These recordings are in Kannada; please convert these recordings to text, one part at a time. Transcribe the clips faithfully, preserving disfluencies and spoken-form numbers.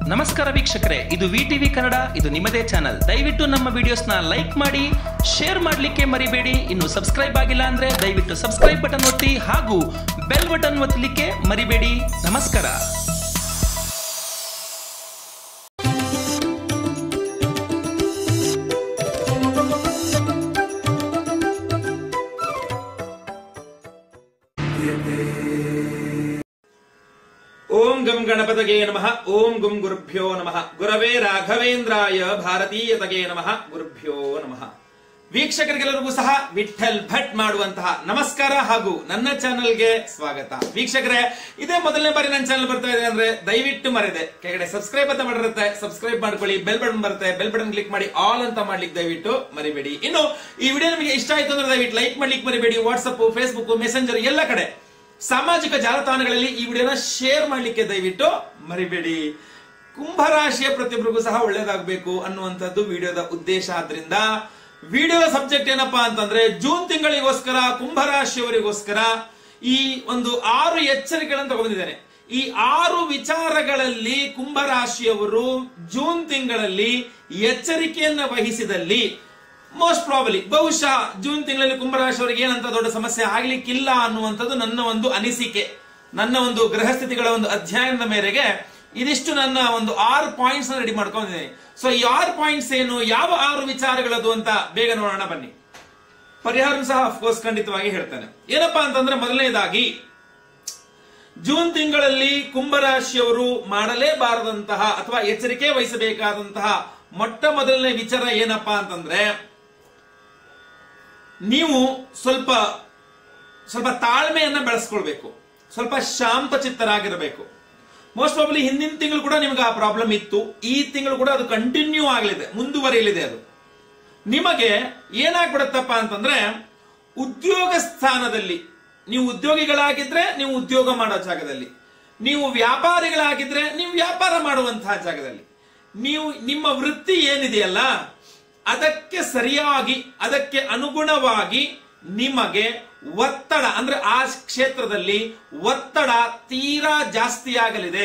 ನಮಸ್ಕಾರ ವೀಕ್ಷಕರೇ, ಇದು ವಿಟಿವಿ ಕನ್ನಡ, ಇದು ನಿಮ್ಮದೇ ಚಾನಲ್. ದಯವಿಟ್ಟು ನಮ್ಮ ವಿಡಿಯೋಸ್ನ ಲೈಕ್ ಮಾಡಿ, ಶೇರ್ ಮಾಡಲಿಕ್ಕೆ ಮರಿಬೇಡಿ. ಇನ್ನು ಸಬ್ಸ್ಕ್ರೈಬ್ ಆಗಿಲ್ಲ ಅಂದ್ರೆ ದಯವಿಟ್ಟು ಸಬ್ಸ್ಕ್ರೈಬ್ ಬಟನ್ ಒತ್ತಿ ಹಾಗೂ ಬೆಲ್ ಬಟನ್ ಒತ್ತಲಿಕ್ಕೆ ಮರಿಬೇಡಿ. ನಮಸ್ಕಾರ. ಓಂ ಗಂ ಗಣಪತಗೆ ನಮಃ. ಓಂ ಗುಂ ಗುರುಭ್ಯೋ ನಮಃ. ಗುರವೇ ರಾಘವೇಂದ್ರಾಯ ಭಾರತೀಯತಗೆ ನಮಃ. ಗುರುಭ್ಯೋ ನಮಃ. ವೀಕ್ಷಕರಿಗೆಲ್ಲರಿಗೂ ಸಹ ವಿಠಲ್ ಭಟ್ ಮಾಡುವಂತಹ ನಮಸ್ಕಾರ ಹಾಗೂ ನನ್ನ ಚಾನೆಲ್ಗೆ ಸ್ವಾಗತ. ವೀಕ್ಷಕರೇ, ಇದೇ ಮೊದಲನೇ ಬಾರಿ ನನ್ನ ಚಾನೆಲ್ ಬರ್ತಾ ಇದೆ ಅಂದ್ರೆ ದಯವಿಟ್ಟು ಮರೆದೆ ಕೆಳಗಡೆ ಸಬ್ಸ್ಕ್ರೈಬ್ ಅಂತ ಮಾಡಿರುತ್ತೆ, ಸಬ್ಸ್ಕ್ರೈಬ್ ಮಾಡ್ಕೊಳ್ಳಿ. ಬೆಲ್ ಬಟನ್ ಬರುತ್ತೆ, ಬೆಲ್ ಬಟನ್ ಕ್ಲಿಕ್ ಮಾಡಿ ಆಲ್ ಅಂತ ಮಾಡ್ಲಿಕ್ಕೆ ದಯವಿಟ್ಟು ಮರಿಬೇಡಿ. ಇನ್ನು ಈ ವಿಡಿಯೋ ನಿಮಗೆ ಇಷ್ಟ ಆಯ್ತು ಅಂದ್ರೆ ದಯವಿಟ್ಟು ಲೈಕ್ ಮಾಡ್ಲಿಕ್ಕೆ ಮರಿಬೇಡಿ. ವಾಟ್ಸ್ಆಪ್, ಫೇಸ್ಬುಕ್, ಮೆಸೆಂಜರ್ ಎಲ್ಲ ಕಡೆ ಸಾಮಾಜಿಕ ಜಾಲತಾಣಗಳಲ್ಲಿ ಈ ವಿಡಿಯೋನ ಶೇರ್ ಮಾಡ್ಲಿಕ್ಕೆ ದಯವಿಟ್ಟು ಮರಿಬೇಡಿ. ಕುಂಭರಾಶಿಯ ಪ್ರತಿಯೊಬ್ಬರಿಗೂ ಸಹ ಒಳ್ಳೇದಾಗಬೇಕು ಅನ್ನುವಂಥದ್ದು ವಿಡಿಯೋದ ಉದ್ದೇಶ. ಆದ್ರಿಂದ ವಿಡಿಯೋದ ಸಬ್ಜೆಕ್ಟ್ ಏನಪ್ಪಾ ಅಂತಂದ್ರೆ, ಜೂನ್ ತಿಂಗಳಿಗೋಸ್ಕರ ಕುಂಭರಾಶಿಯವರಿಗೋಸ್ಕರ ಈ ಒಂದು ಆರು ಎಚ್ಚರಿಕೆಗಳನ್ನು ತಗೊಂಡಿದ್ದೇನೆ. ಈ ಆರು ವಿಚಾರಗಳಲ್ಲಿ ಕುಂಭರಾಶಿಯವರು ಜೂನ್ ತಿಂಗಳಲ್ಲಿ ಎಚ್ಚರಿಕೆಯನ್ನು ವಹಿಸಿದಲ್ಲಿ ಮೋಸ್ಟ್ ಪ್ರಾಬಲಿ ಬಹುಶಃ ಜೂನ್ ತಿಂಗಳಲ್ಲಿ ಕುಂಭರಾಶಿಯವರಿಗೆ ಏನಂತ ದೊಡ್ಡ ಸಮಸ್ಯೆ ಆಗ್ಲಿಕ್ಕಿಲ್ಲ ಅನ್ನುವಂಥದ್ದು ನನ್ನ ಒಂದು ಅನಿಸಿಕೆ. ನನ್ನ ಒಂದು ಗ್ರಹಸ್ಥಿತಿಗಳ ಒಂದು ಅಧ್ಯಯನದ ಮೇರೆಗೆ ಇದಿಷ್ಟು ನನ್ನ ಒಂದು ಆರು ಪಾಯಿಂಟ್ಸ್ ರೆಡಿ ಮಾಡ್ಕೊಂಡಿದ್ದೀನಿ. ಸೊ ಈ ಆರು ಪಾಯಿಂಟ್ಸ್ ಏನು, ಯಾವ ಆರು ವಿಚಾರಗಳದು ಅಂತ ಬೇಗ ನೋಡೋಣ ಬನ್ನಿ. ಪರಿಹಾರ ಸಹ ಅಫ್ಕೋರ್ಸ್ ಖಂಡಿತವಾಗಿ ಹೇಳ್ತೇನೆ. ಏನಪ್ಪಾ ಅಂತಂದ್ರೆ, ಮೊದಲನೇದಾಗಿ ಜೂನ್ ತಿಂಗಳಲ್ಲಿ ಕುಂಭರಾಶಿಯವರು ಮಾಡಲೇಬಾರದಂತಹ ಅಥವಾ ಎಚ್ಚರಿಕೆ ವಹಿಸಬೇಕಾದಂತಹ ಮೊಟ್ಟ ಮೊದಲನೇ ವಿಚಾರ ಏನಪ್ಪಾ ಅಂತಂದ್ರೆ, ನೀವು ಸ್ವಲ್ಪ ಸ್ವಲ್ಪ ತಾಳ್ಮೆಯನ್ನ ಬೆಳೆಸ್ಕೊಳ್ಬೇಕು, ಸ್ವಲ್ಪ ಶಾಂತ ಚಿತ್ತರಾಗಿರಬೇಕು. ಮೋಸ್ಟ್ ಪ್ರಾಬಲಿ ಹಿಂದಿನ ತಿಂಗಳು ಕೂಡ ನಿಮ್ಗೆ ಆ ಪ್ರಾಬ್ಲಮ್ ಇತ್ತು, ಈ ತಿಂಗಳು ಕೂಡ ಅದು ಕಂಟಿನ್ಯೂ ಆಗಲಿದೆ, ಮುಂದುವರಿಯಲಿದೆ. ಅದು ನಿಮಗೆ ಏನಾಗ್ಬಿಡತ್ತಪ್ಪ ಅಂತಂದ್ರೆ, ಉದ್ಯೋಗ ಸ್ಥಾನದಲ್ಲಿ ನೀವು ಉದ್ಯೋಗಿಗಳಾಗಿದ್ರೆ ನೀವು ಉದ್ಯೋಗ ಮಾಡೋ ಜಾಗದಲ್ಲಿ, ನೀವು ವ್ಯಾಪಾರಿಗಳಾಗಿದ್ರೆ ನೀವು ವ್ಯಾಪಾರ ಮಾಡುವಂತಹ ಜಾಗದಲ್ಲಿ, ನೀವು ನಿಮ್ಮ ವೃತ್ತಿ ಏನಿದೆಯಲ್ಲ ಅದಕ್ಕೆ ಸರಿಯಾಗಿ ಅದಕ್ಕೆ ಅನುಗುಣವಾಗಿ ನಿಮಗೆ ಒತ್ತಡ ಅಂದ್ರೆ ಆ ಕ್ಷೇತ್ರದಲ್ಲಿ ಒತ್ತಡ ತೀರಾ ಜಾಸ್ತಿ ಆಗಲಿದೆ.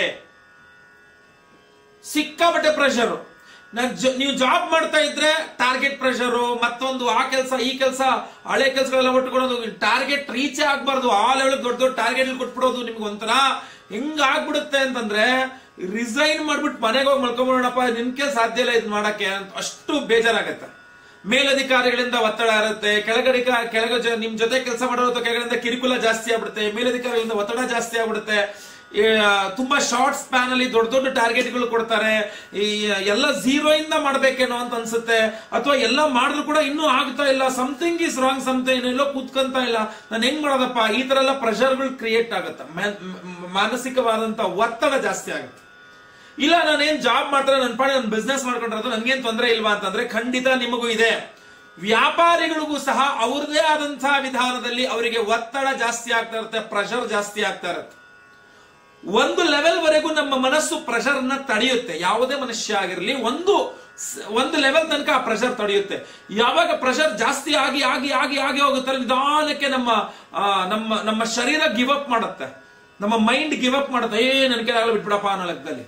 ಸಿಕ್ಕಾಪಟ್ಟೆ ಪ್ರೆಷರು. ನೀವು ಜಾಬ್ ಮಾಡ್ತಾ ಇದ್ರೆ ಟಾರ್ಗೆಟ್ ಪ್ರೆಷರು, ಮತ್ತೊಂದು ಆ ಕೆಲಸ ಈ ಕೆಲಸ ಹಳೆ ಕೆಲಸಗಳೆಲ್ಲ ಒಟ್ಟುಕೊಡೋದು, ಟಾರ್ಗೆಟ್ ರೀಚ್ ಆಗ್ಬಾರ್ದು, ಆ ಲೆವೆಲ್ ದೊಡ್ಡ ದೊಡ್ಡ ಟಾರ್ಗೆಟ್ ಕೊಟ್ಬಿಡೋದು. ನಿಮ್ಗೆ ಒಂಥರ ಹೆಂಗ್ ಆಗ್ಬಿಡುತ್ತೆ ಅಂತಂದ್ರೆ, ರಿಸೈನ್ ಮಾಡ್ಬಿಟ್ಟು ಮನೆಗೆ ಹೋಗಿ ಮಲ್ಕೊಂಡ್ಬಿಡೋಣಪ್ಪ, ನಿಮ್ಗೆ ಸಾಧ್ಯ ಇಲ್ಲ ಇದು ಮಾಡಕ್ಕೆ ಅಂತ ಅಷ್ಟು ಬೇಜಾರಾಗತ್ತೆ. ಮೇಲಧಿಕಾರಿಗಳಿಂದ ಒತ್ತಡ ಇರುತ್ತೆ, ಕೆಳಗಡೆ ಕೆಳಗ ನಿಮ್ ಜೊತೆ ಕೆಲಸ ಮಾಡೋದು ಕೆಳಗಡೆಯಿಂದ ಕಿರುಕುಲ ಜಾಸ್ತಿ ಆಗ್ಬಿಡುತ್ತೆ, ಮೇಲಧಿಕಾರಿಗಳಿಂದ ಒತ್ತಡ ಜಾಸ್ತಿ ಆಗ್ಬಿಡುತ್ತೆ. ತುಂಬಾ ಶಾರ್ಟ್ ಸ್ಪ್ಯಾನ್ ಅಲ್ಲಿ ದೊಡ್ಡ ದೊಡ್ಡ ಟಾರ್ಗೆಟ್ಗಳು ಕೊಡ್ತಾರೆ. ಈ ಎಲ್ಲ ಝೀರೋ ಇಂದ ಮಾಡ್ಬೇಕೇನೋ ಅಂತ ಅನ್ಸುತ್ತೆ, ಅಥವಾ ಎಲ್ಲ ಮಾಡಿದ್ರು ಕೂಡ ಇನ್ನೂ ಆಗ್ತಾ ಇಲ್ಲ, ಸಮಥಿಂಗ್ ಇಸ್ ರಾಂಗ್, ಸಮಥಿಂಗ್ ಎಲ್ಲೋ ಕೂತ್ಕೊಂತ ಇಲ್ಲ, ನಾನು ಹೆಂಗ್ ಮಾಡೋದಪ್ಪ, ಈ ತರ ಎಲ್ಲ ಪ್ರೆಷರ್ಗಳು ಕ್ರಿಯೇಟ್ ಆಗುತ್ತೆ, ಮಾನಸಿಕವಾದಂತ ಒತ್ತಡ ಜಾಸ್ತಿ ಆಗುತ್ತೆ. ಇಲ್ಲ ನಾನೇನ್ ಜಾಬ್ ಮಾಡ್ತಾರೆ, ನನ್ನ ಪಾಡಿ ನನ್ನ ಬಿಸ್ನೆಸ್ ಮಾಡ್ಕೊಂಡಿರೋದು, ನನ್ಗೇನ್ ತೊಂದರೆ ಇಲ್ವಾ ಅಂತಂದ್ರೆ ಖಂಡಿತ ನಿಮಗೂ ಇದೆ. ವ್ಯಾಪಾರಿಗಳಿಗೂ ಸಹ ಅವ್ರದೇ ಆದಂತಹ ವಿಧಾನದಲ್ಲಿ ಅವರಿಗೆ ಒತ್ತಡ ಜಾಸ್ತಿ ಆಗ್ತಾ ಇರುತ್ತೆ, ಪ್ರೆಷರ್ ಜಾಸ್ತಿ ಆಗ್ತಾ ಇರುತ್ತೆ. ಒಂದು ಲೆವೆಲ್ ವರೆಗೂ ನಮ್ಮ ಮನಸ್ಸು ಪ್ರೆಷರ್ ನ ತಡೆಯುತ್ತೆ. ಯಾವುದೇ ಮನುಷ್ಯ ಆಗಿರಲಿ ಒಂದು ಒಂದು ಲೆವೆಲ್ ತನಕ ಆ ಪ್ರೆಷರ್ ತಡೆಯುತ್ತೆ. ಯಾವಾಗ ಪ್ರೆಷರ್ ಜಾಸ್ತಿ ಆಗಿ ಆಗಿ ಆಗಿ ಆಗಿ ಹೋಗುತ್ತಲ್ಲ, ನಿಧಾನಕ್ಕೆ ನಮ್ಮ ನಮ್ಮ ನಮ್ಮ ಶರೀರ ಗಿವ್ ಅಪ್ ಮಾಡುತ್ತೆ, ನಮ್ಮ ಮೈಂಡ್ ಗಿವ್ ಅಪ್ ಮಾಡುತ್ತೆ. ಏ ನನ್ಗೆ ಆಗಲ್ಲ ಬಿಟ್ಬಿಡಪ್ಪ ಅನ್ನೋ ಲೆಕ್ಕದಲ್ಲಿ.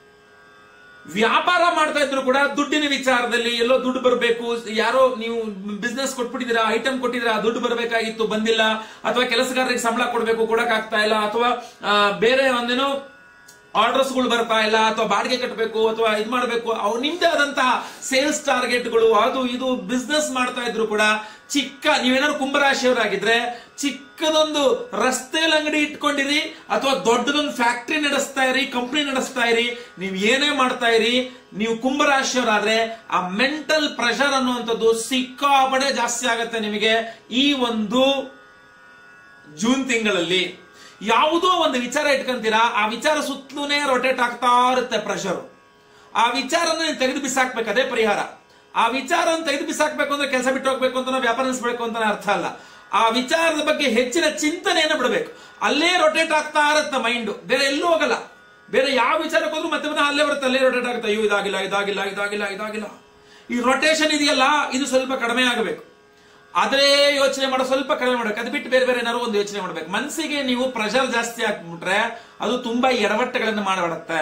ವ್ಯಾಪಾರ ಮಾಡ್ತಾ ಇದ್ರು ಕೂಡ ದುಡ್ಡಿನ ವಿಚಾರದಲ್ಲಿ ಎಲ್ಲೋ ದುಡ್ಡು ಬರಬೇಕು, ಯಾರೋ ನೀವು ಬಿಸ್ನೆಸ್ ಕೊಟ್ಬಿಟ್ಟಿದ್ದೀರಾ, ಐಟಮ್ ಕೊಟ್ಟಿದ್ದೀರಾ, ದುಡ್ಡು ಬರಬೇಕಾಗಿತ್ತು ಬಂದಿಲ್ಲ, ಅಥವಾ ಕೆಲಸಗಾರರಿಗೆ ಸಂಬಳ ಕೊಡಬೇಕು ಕೊಡಕ್ ಆಗ್ತಾ ಇಲ್ಲ, ಅಥವಾ ಬೇರೆ ಒಂದೇನೋ ಆರ್ಡರ್ಸ್ ಗಳು ಬರ್ತಾ ಇಲ್ಲ, ಅಥವಾ ಬಾಡಿಗೆ ಕಟ್ಟಬೇಕು, ಅಥವಾ ಇದು ಮಾಡಬೇಕು, ಅವು ನಿಮ್ದೇ ಆದಂತಹ ಸೇಲ್ಸ್ ಟಾರ್ಗೆಟ್ಗಳು, ಅದು ಇದು ಬಿಸ್ನೆಸ್ ಮಾಡ್ತಾ ಇದ್ರು ಕೂಡ ಚಿಕ್ಕ, ನೀವೇನಾದ್ರು ಕುಂಭರಾಶಿಯವರಾಗಿದ್ರೆ ಚಿಕ್ಕದೊಂದು ರಸ್ತೆಯಲ್ಲಿ ಅಂಗಡಿ ಇಟ್ಕೊಂಡಿರಿ, ಅಥವಾ ದೊಡ್ಡದೊಂದು ಫ್ಯಾಕ್ಟರಿ ನಡೆಸ್ತಾ ಇರಿ, ಕಂಪನಿ ನಡೆಸ್ತಾ ಇರಿ, ನೀವು ಏನೇ ಮಾಡ್ತಾ ಇರಿ, ನೀವು ಕುಂಭರಾಶಿಯವರಾದ್ರೆ ಆ ಮೆಂಟಲ್ ಪ್ರೆಷರ್ ಅನ್ನುವಂಥದ್ದು ಸಿಕ್ಕಾಪಡೆ ಜಾಸ್ತಿ ಆಗತ್ತೆ ನಿಮಗೆ. ಈ ಒಂದು ಜೂನ್ ತಿಂಗಳಲ್ಲಿ ಯಾವುದೋ ಒಂದು ವಿಚಾರ ಇಟ್ಕೊಂತೀರಾ, ಆ ವಿಚಾರ ಸುತ್ತಲೂನೇ ರೊಟೇಟ್ ಆಗ್ತಾ ಇರುತ್ತೆ ಪ್ರೆಷರ್. ಆ ವಿಚಾರನ ನೀವು ತೆಗೆದು ಬಿಸಾಕ್ಬೇಕು, ಅದೇ ಪರಿಹಾರ. ಆ ವಿಚಾರ ತೆಗೆದು ಬಿಸಾಕ್ಬೇಕು ಅಂದ್ರೆ ಕೆಲಸ ಬಿಟ್ಟು ಹೋಗ್ಬೇಕು ಅಂತ, ವ್ಯಾಪಾರ ನಿಲ್ಲಿಸಬೇಕು ಅಂತ ಅರ್ಥ ಅಲ್ಲ. ಆ ವಿಚಾರದ ಬಗ್ಗೆ ಹೆಚ್ಚಿನ ಚಿಂತನೆಯನ್ನು ಬಿಡಬೇಕು. ಅಲ್ಲೇ ರೊಟೇಟ್ ಆಗ್ತಾ ಇರುತ್ತೆ ಮೈಂಡ್, ಬೇರೆ ಎಲ್ಲೂ ಹೋಗಲ್ಲ. ಬೇರೆ ಯಾವ ವಿಚಾರಕ್ಕೆ ಹೋದ್ರು ಮತ್ತೆ ಮತ್ತೆ ಅಲ್ಲೇ ಬರುತ್ತೆ, ಅಲ್ಲೇ ರೊಟೇಟ್ ಆಗುತ್ತೆ. ಅಯ್ಯೋ ಇದಾಗಿಲ್ಲ ಇದಾಗಿಲ್ಲ ಇದಾಗಿಲ್ಲ ಇದಾಗಿಲ್ಲ. ಈ ರೊಟೇಷನ್ ಇದೆಯಲ್ಲ, ಇದು ಸ್ವಲ್ಪ ಕಡಿಮೆ ಆಗಬೇಕು. ಅದೇ ಯೋಚನೆ ಮಾಡೋ ಸ್ವಲ್ಪ ಕಡಿಮೆ ಮಾಡಬೇಕು. ಅದು ಬಿಟ್ಟು ಬೇರೆ ಬೇರೆ ಏನಾದ್ರು ಒಂದು ಯೋಚನೆ ಮಾಡ್ಬೇಕು. ಮನಸ್ಸಿಗೆ ನೀವು ಪ್ರೆಷರ್ ಜಾಸ್ತಿ ಹಾಕ್ಬಿಟ್ರೆ ಅದು ತುಂಬಾ ಎಡವಟ್ಟುಗಳನ್ನು ಮಾಡಬಿಡುತ್ತೆ.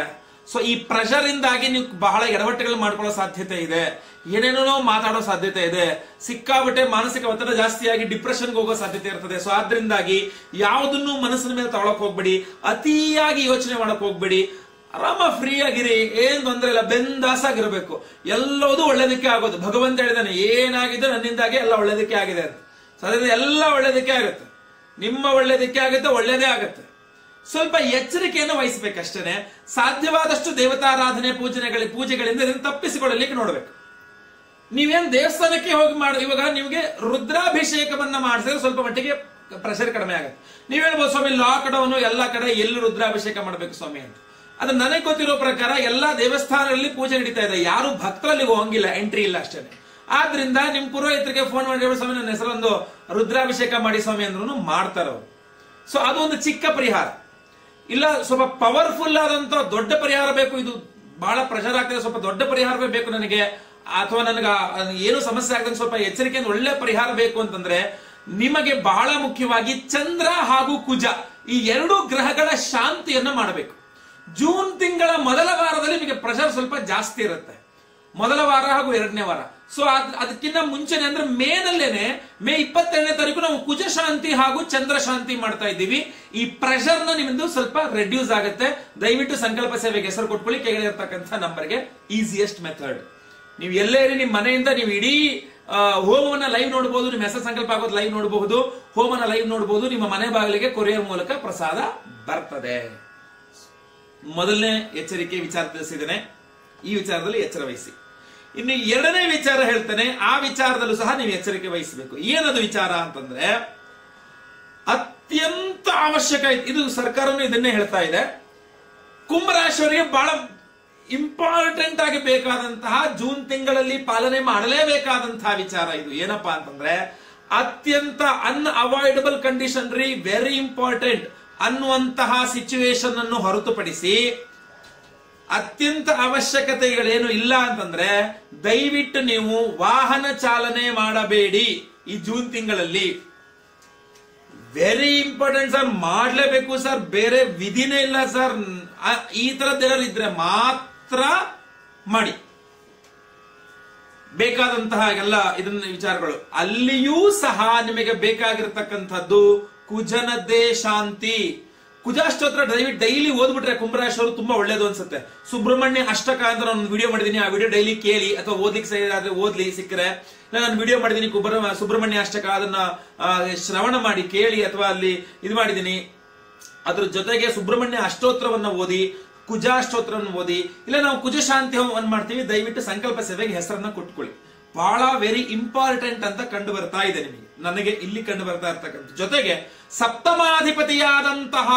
ಸೊ ಈ ಪ್ರೆಷರ್ ಇಂದಾಗಿ ನೀವು ಬಹಳ ಎಡವಟ್ಟುಗಳು ಮಾಡ್ಕೊಳ್ಳೋ ಸಾಧ್ಯತೆ ಇದೆ, ಏನೇನೋ ಮಾತಾಡೋ ಸಾಧ್ಯತೆ ಇದೆ, ಸಿಕ್ಕಾಬಟ್ಟೆ ಮಾನಸಿಕ ಒತ್ತಡ ಜಾಸ್ತಿಯಾಗಿ ಡಿಪ್ರೆಷನ್ಗೆ ಹೋಗೋ ಸಾಧ್ಯತೆ ಇರ್ತದೆ. ಸೊ ಆದ್ರಿಂದಾಗಿ ಯಾವುದನ್ನು ಮನಸ್ಸಿನ ಮೇಲೆ ತಗೊಳಕ್ ಹೋಗ್ಬೇಡಿ, ಅತಿಯಾಗಿ ಯೋಚನೆ ಮಾಡಕ್ ಹೋಗ್ಬೇಡಿ, ಆರಾಮ ಫ್ರೀ ಆಗಿರಿ, ಏನ್ ತೊಂದರೆ ಇಲ್ಲ, ಬೆಂದಾಸಾಗಿರ್ಬೇಕು. ಎಲ್ಲವೂ ಒಳ್ಳೇದಕ್ಕೆ ಆಗೋದು. ಭಗವಂತ ಹೇಳಿದಾನೆ ಏನಾಗಿದೆ ನನ್ನಿಂದಾಗಿ ಎಲ್ಲ ಒಳ್ಳೇದಕ್ಕೆ ಆಗಿದೆ ಅಂತ. ಸೊ ಅದರಿಂದ ಎಲ್ಲ ಒಳ್ಳೇದಕ್ಕೆ ಆಗುತ್ತೆ, ನಿಮ್ಮ ಒಳ್ಳೇದಕ್ಕೆ ಆಗುತ್ತೆ, ಒಳ್ಳೇದೇ ಆಗುತ್ತೆ. ಸ್ವಲ್ಪ ಎಚ್ಚರಿಕೆಯನ್ನು ವಹಿಸಬೇಕಷ್ಟೇನೆ. ಸಾಧ್ಯವಾದಷ್ಟು ದೇವತಾರಾಧನೆ ಪೂಜನೆಗಳ ಪೂಜೆಗಳಿಂದ ಇದನ್ನು ತಪ್ಪಿಸಿಕೊಳ್ಳಲಿಕ್ಕೆ ನೋಡ್ಬೇಕು. ನೀವೇನ್ ದೇವಸ್ಥಾನಕ್ಕೆ ಹೋಗಿ ಮಾಡಿ, ಇವಾಗ ನಿಮ್ಗೆ ರುದ್ರಾಭಿಷೇಕವನ್ನ ಮಾಡಿಸಿದ್ರೆ ಸ್ವಲ್ಪ ಮಟ್ಟಿಗೆ ಪ್ರೆಷರ್ ಕಡಿಮೆ ಆಗುತ್ತೆ. ನೀವ್ ಹೇಳ್ಬೋದು ಸ್ವಾಮಿ ಲಾಕ್ ಡೌನ್ ಎಲ್ಲ ಕಡೆ ಎಲ್ಲಿ ರುದ್ರಾಭಿಷೇಕ ಮಾಡ್ಬೇಕು ಸ್ವಾಮಿ ಅಂತ. ಅದು ನನಗೆ ಗೊತ್ತಿರೋ ಪ್ರಕಾರ ಎಲ್ಲಾ ದೇವಸ್ಥಾನಗಳಲ್ಲಿ ಪೂಜೆ ನಡೀತಾ ಇದೆ, ಯಾರು ಭಕ್ತರಲ್ಲಿ ಹೋಗಿಲ್ಲ, ಎಂಟ್ರಿ ಇಲ್ಲ ಅಷ್ಟೇ. ಆದ್ರಿಂದ ನಿಮ್ ಪುರೋಹಿತರಿಗೆ ಫೋನ್ ಮಾಡಿ ಸ್ವಾಮಿ ನನ್ನ ಹೆಸರೊಂದು ರುದ್ರಾಭಿಷೇಕ ಮಾಡಿ ಸ್ವಾಮಿ ಅಂದ್ರೂ ಮಾಡ್ತಾರ ಅವರು. ಸೊ ಅದು ಒಂದು ಚಿಕ್ಕ ಪರಿಹಾರ. ಇಲ್ಲ ಸ್ವಲ್ಪ ಪವರ್ಫುಲ್ ಆದಂತ ದೊಡ್ಡ ಪರಿಹಾರ ಬೇಕು, ಇದು ಬಹಳ ಪ್ರೆಷರ್ ಆಗ್ತದೆ, ಸ್ವಲ್ಪ ದೊಡ್ಡ ಪರಿಹಾರವೇ ಬೇಕು ನನಗೆ, ಅಥವಾ ನನಗೆ ಏನು ಸಮಸ್ಯೆ ಆಗದಂಗೆ ಸ್ವಲ್ಪ ಎಚ್ಚರಿಕೆಯಿಂದ ಒಳ್ಳೆ ಪರಿಹಾರ ಬೇಕು ಅಂತಂದ್ರೆ ನಿಮಗೆ ಬಹಳ ಮುಖ್ಯವಾಗಿ ಚಂದ್ರ ಹಾಗೂ ಕುಜ ಈ ಎರಡು ಗ್ರಹಗಳ ಶಾಂತಿಯನ್ನ ಮಾಡಬೇಕು. ಜೂನ್ ತಿಂಗಳ ಮೊದಲ ವಾರದಲ್ಲಿ ನಿಮಗೆ ಪ್ರೆಷರ್ ಸ್ವಲ್ಪ ಜಾಸ್ತಿ ಇರುತ್ತೆ, ಮೊದಲ ವಾರ ಹಾಗೂ ಎರಡನೇ ವಾರ. ಸೊ ಅದ್ ಅದಕ್ಕಿಂತ ಮುಂಚೆನೆ ಅಂದ್ರೆ ಮೇ ನಲ್ಲೇನೆ ಮೇ ಇಪ್ಪತ್ತೆರಡನೇ ತಾರೀಕು ನಾವು ಕುಜ ಶಾಂತಿ ಹಾಗೂ ಚಂದ್ರ ಶಾಂತಿ ಮಾಡ್ತಾ ಇದ್ದೀವಿ. ಈ ಪ್ರೆಷರ್ ನ ನಿಮ್ದು ಸ್ವಲ್ಪ ರೆಡ್ಯೂಸ್ ಆಗುತ್ತೆ. ದಯವಿಟ್ಟು ಸಂಕಲ್ಪ ಸೇವೆಗೆ ಹೆಸರು ಕೊಟ್ಕೊಳ್ಳಿ, ಕೆಳಗೆ ಇರ್ತಕ್ಕಂಥ ನಂಬರ್ಗೆ. Easiest method. ನೀವು ಎಲ್ಲೇ ಇರಿ, ನಿಮ್ಮ ಮನೆಯಿಂದ ನೀವು ಇಡೀ ಹೋಮವನ್ನ ಲೈವ್ ನೋಡಬಹುದು, ನಿಮ್ಮ ಹೆಸರು ಸಂಕಲ್ಪ ಆಗೋದು ಲೈವ್ ನೋಡಬಹುದು, ಹೋಮನ ಲೈವ್ ನೋಡಬಹುದು, ನಿಮ್ಮ ಮನೆ ಬಾಗಿಲಿಗೆ ಕೊರಿಯರ್ ಮೂಲಕ ಪ್ರಸಾದ ಬರ್ತದೆ. ಮೊದಲನೇ ಎಚ್ಚರಿಕೆ ವಿಚಾರ ತಿಳಿಸಿದ್ದೇನೆ, ಈ ವಿಚಾರದಲ್ಲಿ ಎಚ್ಚರ ವಹಿಸಿ. ಇನ್ನು ಎರಡನೇ ವಿಚಾರ ಹೇಳ್ತೇನೆ, ಆ ವಿಚಾರದಲ್ಲೂ ಸಹ ನೀವು ಎಚ್ಚರಿಕೆ ವಹಿಸಬೇಕು. ಏನದು ವಿಚಾರ ಅಂತಂದ್ರೆ ಅತ್ಯಂತ ಅವಶ್ಯಕ, ಇದು ಸರ್ಕಾರನು ಇದನ್ನೇ ಹೇಳ್ತಾ ಇದೆ, ಕುಂಭರಾಶಿಯವರಿಗೆ ಬಹಳ ಇಂಪಾರ್ಟೆಂಟ್ ಆಗಿ ಬೇಕಾದಂತಹ ಜೂನ್ ತಿಂಗಳಲ್ಲಿ ಪಾಲನೆ ಮಾಡಲೇಬೇಕಾದಂತಹ ವಿಚಾರ ಇದು. ಏನಪ್ಪಾ ಅಂತಂದ್ರೆ ಅತ್ಯಂತ ಅನ್ಅವಾಯ್ಡಬಲ್ ಕಂಡೀಷನ್ ರೀ, ವೆರಿ ಇಂಪಾರ್ಟೆಂಟ್ ಅನ್ನುವಂತಹ ಸಿಚುವೇಶನ್ ಅನ್ನು ಹೊರತುಪಡಿಸಿ ಅತ್ಯಂತ ಅವಶ್ಯಕತೆಗಳೇನು ಇಲ್ಲ ಅಂತಂದ್ರೆ ದಯವಿಟ್ಟು ನೀವು ವಾಹನ ಚಾಲನೆ ಮಾಡಬೇಡಿ ಈ ಜೂನ್ ತಿಂಗಳಲ್ಲಿ. ವೆರಿ ಇಂಪಾರ್ಟೆಂಟ್ ಸರ್, ಮಾಡಲೇಬೇಕು ಸರ್, ಬೇರೆ ವಿಧಿನೇ ಇಲ್ಲ ಸರ್, ಈ ತರದ್ದೇನಾದ್ರು ಇದ್ರೆ ಮಾತ್ರ ಮಾಡಿ. ಬೇಕಾದಂತಹ ಎಲ್ಲ ಇದನ್ನ ವಿಚಾರಗಳು ಅಲ್ಲಿಯೂ ಸಹ ನಿಮಗೆ ಬೇಕಾಗಿರ್ತಕ್ಕಂಥದ್ದು ಕುಜನದ್ದೇ ಶಾಂತಿ. ಕುಜಾಷ್ಟೋತ್ರ ದಯವಿಟ್ಟು ಡೈಲಿ ಓದ್ಬಿಟ್ರೆ ಕುಂಭರಾಶಿಯವರು ತುಂಬಾ ಒಳ್ಳೇದು ಅನ್ಸುತ್ತೆ. ಸುಬ್ರಹ್ಮಣ್ಯ ಅಷ್ಟಕ ಅಂತ ನಾನು ವಿಡಿಯೋ ಮಾಡಿದೀನಿ, ಆ ವಿಡಿಯೋ ಡೈಲಿ ಕೇಳಿ, ಅಥವಾ ಓದ್ಲಿಕ್ಕೆ ಆದ್ರೆ ಓದ್ಲಿ ಸಿಕ್ಕರೆ. ನಾನು ವಿಡಿಯೋ ಮಾಡಿದೀನಿ ಕುಬ್ರ ಸುಬ್ರಹ್ಮಣ್ಯ ಅಷ್ಟಕ, ಅದನ್ನ ಶ್ರವಣ ಮಾಡಿ ಕೇಳಿ, ಅಥವಾ ಅಲ್ಲಿ ಇದು ಮಾಡಿದೀನಿ. ಅದ್ರ ಜೊತೆಗೆ ಸುಬ್ರಹ್ಮಣ್ಯ ಅಷ್ಟೋತ್ರವನ್ನ ಓದಿ, ಕುಜಾಷ್ಟೋತ್ರವನ್ನು ಓದಿ. ಇಲ್ಲ ನಾವು ಕುಜ ಶಾಂತಿ ಹೋಮವನ್ನು ಮಾಡ್ತೀವಿ, ದಯವಿಟ್ಟು ಸಂಕಲ್ಪ ಸೇವೆಗೆ ಹೆಸರನ್ನ ಕೊಟ್ಕೊಳ್ಳಿ. ಬಹಳ ವೆರಿ ಇಂಪಾರ್ಟೆಂಟ್ ಅಂತ ಕಂಡು ಬರ್ತಾ ಇದೆ ನಿಮಗೆ, ನನಗೆ ಇಲ್ಲಿ ಕಂಡು ಬರ್ತಾ ಇರ್ತಕ್ಕಂಥ. ಜೊತೆಗೆ ಸಪ್ತಮಾಧಿಪತಿಯಾದಂತಹ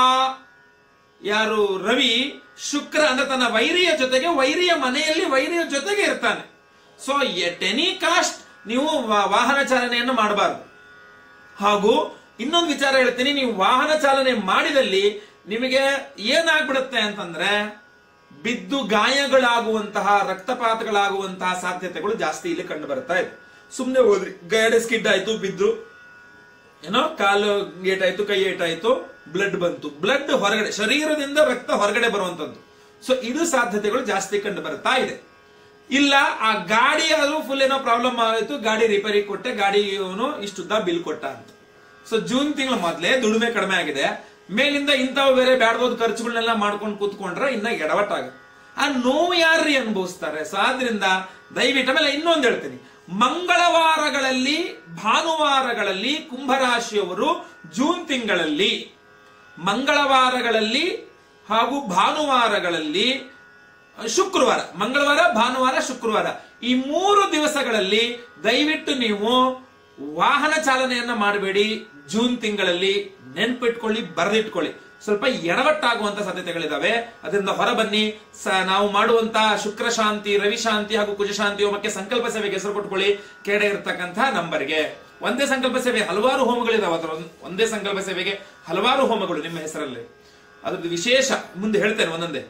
ಯಾರು ರವಿ, ಶುಕ್ರ ಅಂದ್ರೆ ತನ್ನ ವೈರಿಯ ಜೊತೆಗೆ ವೈರಿಯ ಮನೆಯಲ್ಲಿ ವೈರಿಯ ಜೊತೆಗೆ ಇರ್ತಾನೆ. ಸೊ ಎಟ್ ಎನಿ ಕಾಸ್ಟ್ ನೀವು ವಾಹನ ಚಾಲನೆಯನ್ನು ಮಾಡಬಾರದು. ಹಾಗೂ ಇನ್ನೊಂದು ವಿಚಾರ ಹೇಳ್ತೀನಿ, ನೀವು ವಾಹನ ಚಾಲನೆ ಮಾಡಿದಲ್ಲಿ ನಿಮಗೆ ಏನಾಗ್ಬಿಡುತ್ತೆ ಅಂತಂದ್ರೆ ಬಿದ್ದು ಗಾಯಗಳಾಗುವಂತಹ, ರಕ್ತಪಾತಗಳಾಗುವಂತಹ ಸಾಧ್ಯತೆಗಳು ಜಾಸ್ತಿ ಇಲ್ಲಿ ಕಂಡು ಬರ್ತಾ ಇದೆ. ಸುಮ್ನೆ ಹೋದ್ರಿ, ಗಾಡಿ ಸ್ಕಿಡ್ ಆಯ್ತು, ಬಿದ್ರು, ಏನೋ ಕಾಲು ಏಟಾಯ್ತು, ಕೈ ಏಟಾಯ್ತು, ಬ್ಲಡ್ ಬಂತು, ಬ್ಲಡ್ ಹೊರಗಡೆ, ಶರೀರದಿಂದ ರಕ್ತ ಹೊರಗಡೆ ಬರುವಂತದ್ದು. ಸೊ ಇದು ಸಾಧ್ಯತೆಗಳು ಜಾಸ್ತಿ ಕಂಡು ಬರ್ತಾ ಇದೆ. ಇಲ್ಲ ಆ ಗಾಡಿ ಆದ್ರೂ ಫುಲ್ ಏನೋ ಪ್ರಾಬ್ಲಮ್ ಆಯಿತು, ಗಾಡಿ ರಿಪೇರಿ ಕೊಟ್ಟೆ, ಗಾಡಿಯವನು ಇಷ್ಟುದ್ದ ಬಿಲ್ ಕೊಟ್ಟ ಅಂತ. ಸೊ ಜೂನ್ ತಿಂಗಳ ಮೊದಲೇ ದುಡಿಮೆ ಕಡಿಮೆ ಆಗಿದೆ, ಮೇಲಿಂದ ಇಂಥವು ಬೇರೆ ಬ್ಯಾಡ್ಬೋದು ಖರ್ಚುಗಳನ್ನೆಲ್ಲ ಮಾಡ್ಕೊಂಡು ಕೂತ್ಕೊಂಡ್ರೆ ಇನ್ನ ಎಡವಟ್ಟಾಗುತ್ತೆ. ಆ ನೋವು ಯಾರ್ರಿ ಅನುಭವಿಸ್ತಾರೆ. ಸೊ ಆದ್ರಿಂದ ದಯವಿಟ್ಟು, ಆಮೇಲೆ ಇನ್ನೊಂದು ಹೇಳ್ತೀನಿ, ಮಂಗಳವಾರಗಳಲ್ಲಿ ಭಾನುವಾರಗಳಲ್ಲಿ ಕುಂಭರಾಶಿಯವರು ಜೂನ್ ತಿಂಗಳಲ್ಲಿ ಮಂಗಳವಾರಗಳಲ್ಲಿ ಹಾಗೂ ಭಾನುವಾರಗಳಲ್ಲಿ, ಶುಕ್ರವಾರ, ಮಂಗಳವಾರ, ಭಾನುವಾರ, ಶುಕ್ರವಾರ ಈ ಮೂರು ದಿವಸಗಳಲ್ಲಿ ದಯವಿಟ್ಟು ನೀವು ವಾಹನ ಚಾಲನೆಯನ್ನ ಮಾಡಬೇಡಿ ಜೂನ್ ತಿಂಗಳಲ್ಲಿ. ನೆನ್ಪಿಟ್ಕೊಳ್ಳಿ, ಬರೆದಿಟ್ಕೊಳ್ಳಿ, ಸ್ವಲ್ಪ ಎಡವಟ್ಟಾಗುವಂತ ಸಾಧ್ಯತೆಗಳಿದಾವೆ. ಅದರಿಂದ ಹೊರಬನ್ನಿ. ನಾವು ಮಾಡುವಂತಹ ಶುಕ್ರ ಶಾಂತಿ, ರವಿ ಶಾಂತಿ ಹಾಗೂ ಕುಜ ಶಾಂತಿ ಹೋಮಕ್ಕೆ ಸಂಕಲ್ಪ ಸೇವೆಗೆ ಹೆಸರು ಕೊಟ್ಕೊಳ್ಳಿ, ಕೆಡೆ ಇರತಕ್ಕಂತಹ ನಂಬರ್ಗೆ. ಒಂದೇ ಸಂಕಲ್ಪ ಸೇವೆ ಹಲವಾರು ಹೋಮಗಳಿದಾವೆ, ಅದರ ಒಂದೇ ಸಂಕಲ್ಪ ಸೇವೆಗೆ ಹಲವಾರು ಹೋಮಗಳು ನಿಮ್ಮ ಹೆಸರಲ್ಲಿ. ಅದ್ರದ್ದು ವಿಶೇಷ ಮುಂದೆ ಹೇಳ್ತೇನೆ ಒಂದೊಂದೇ.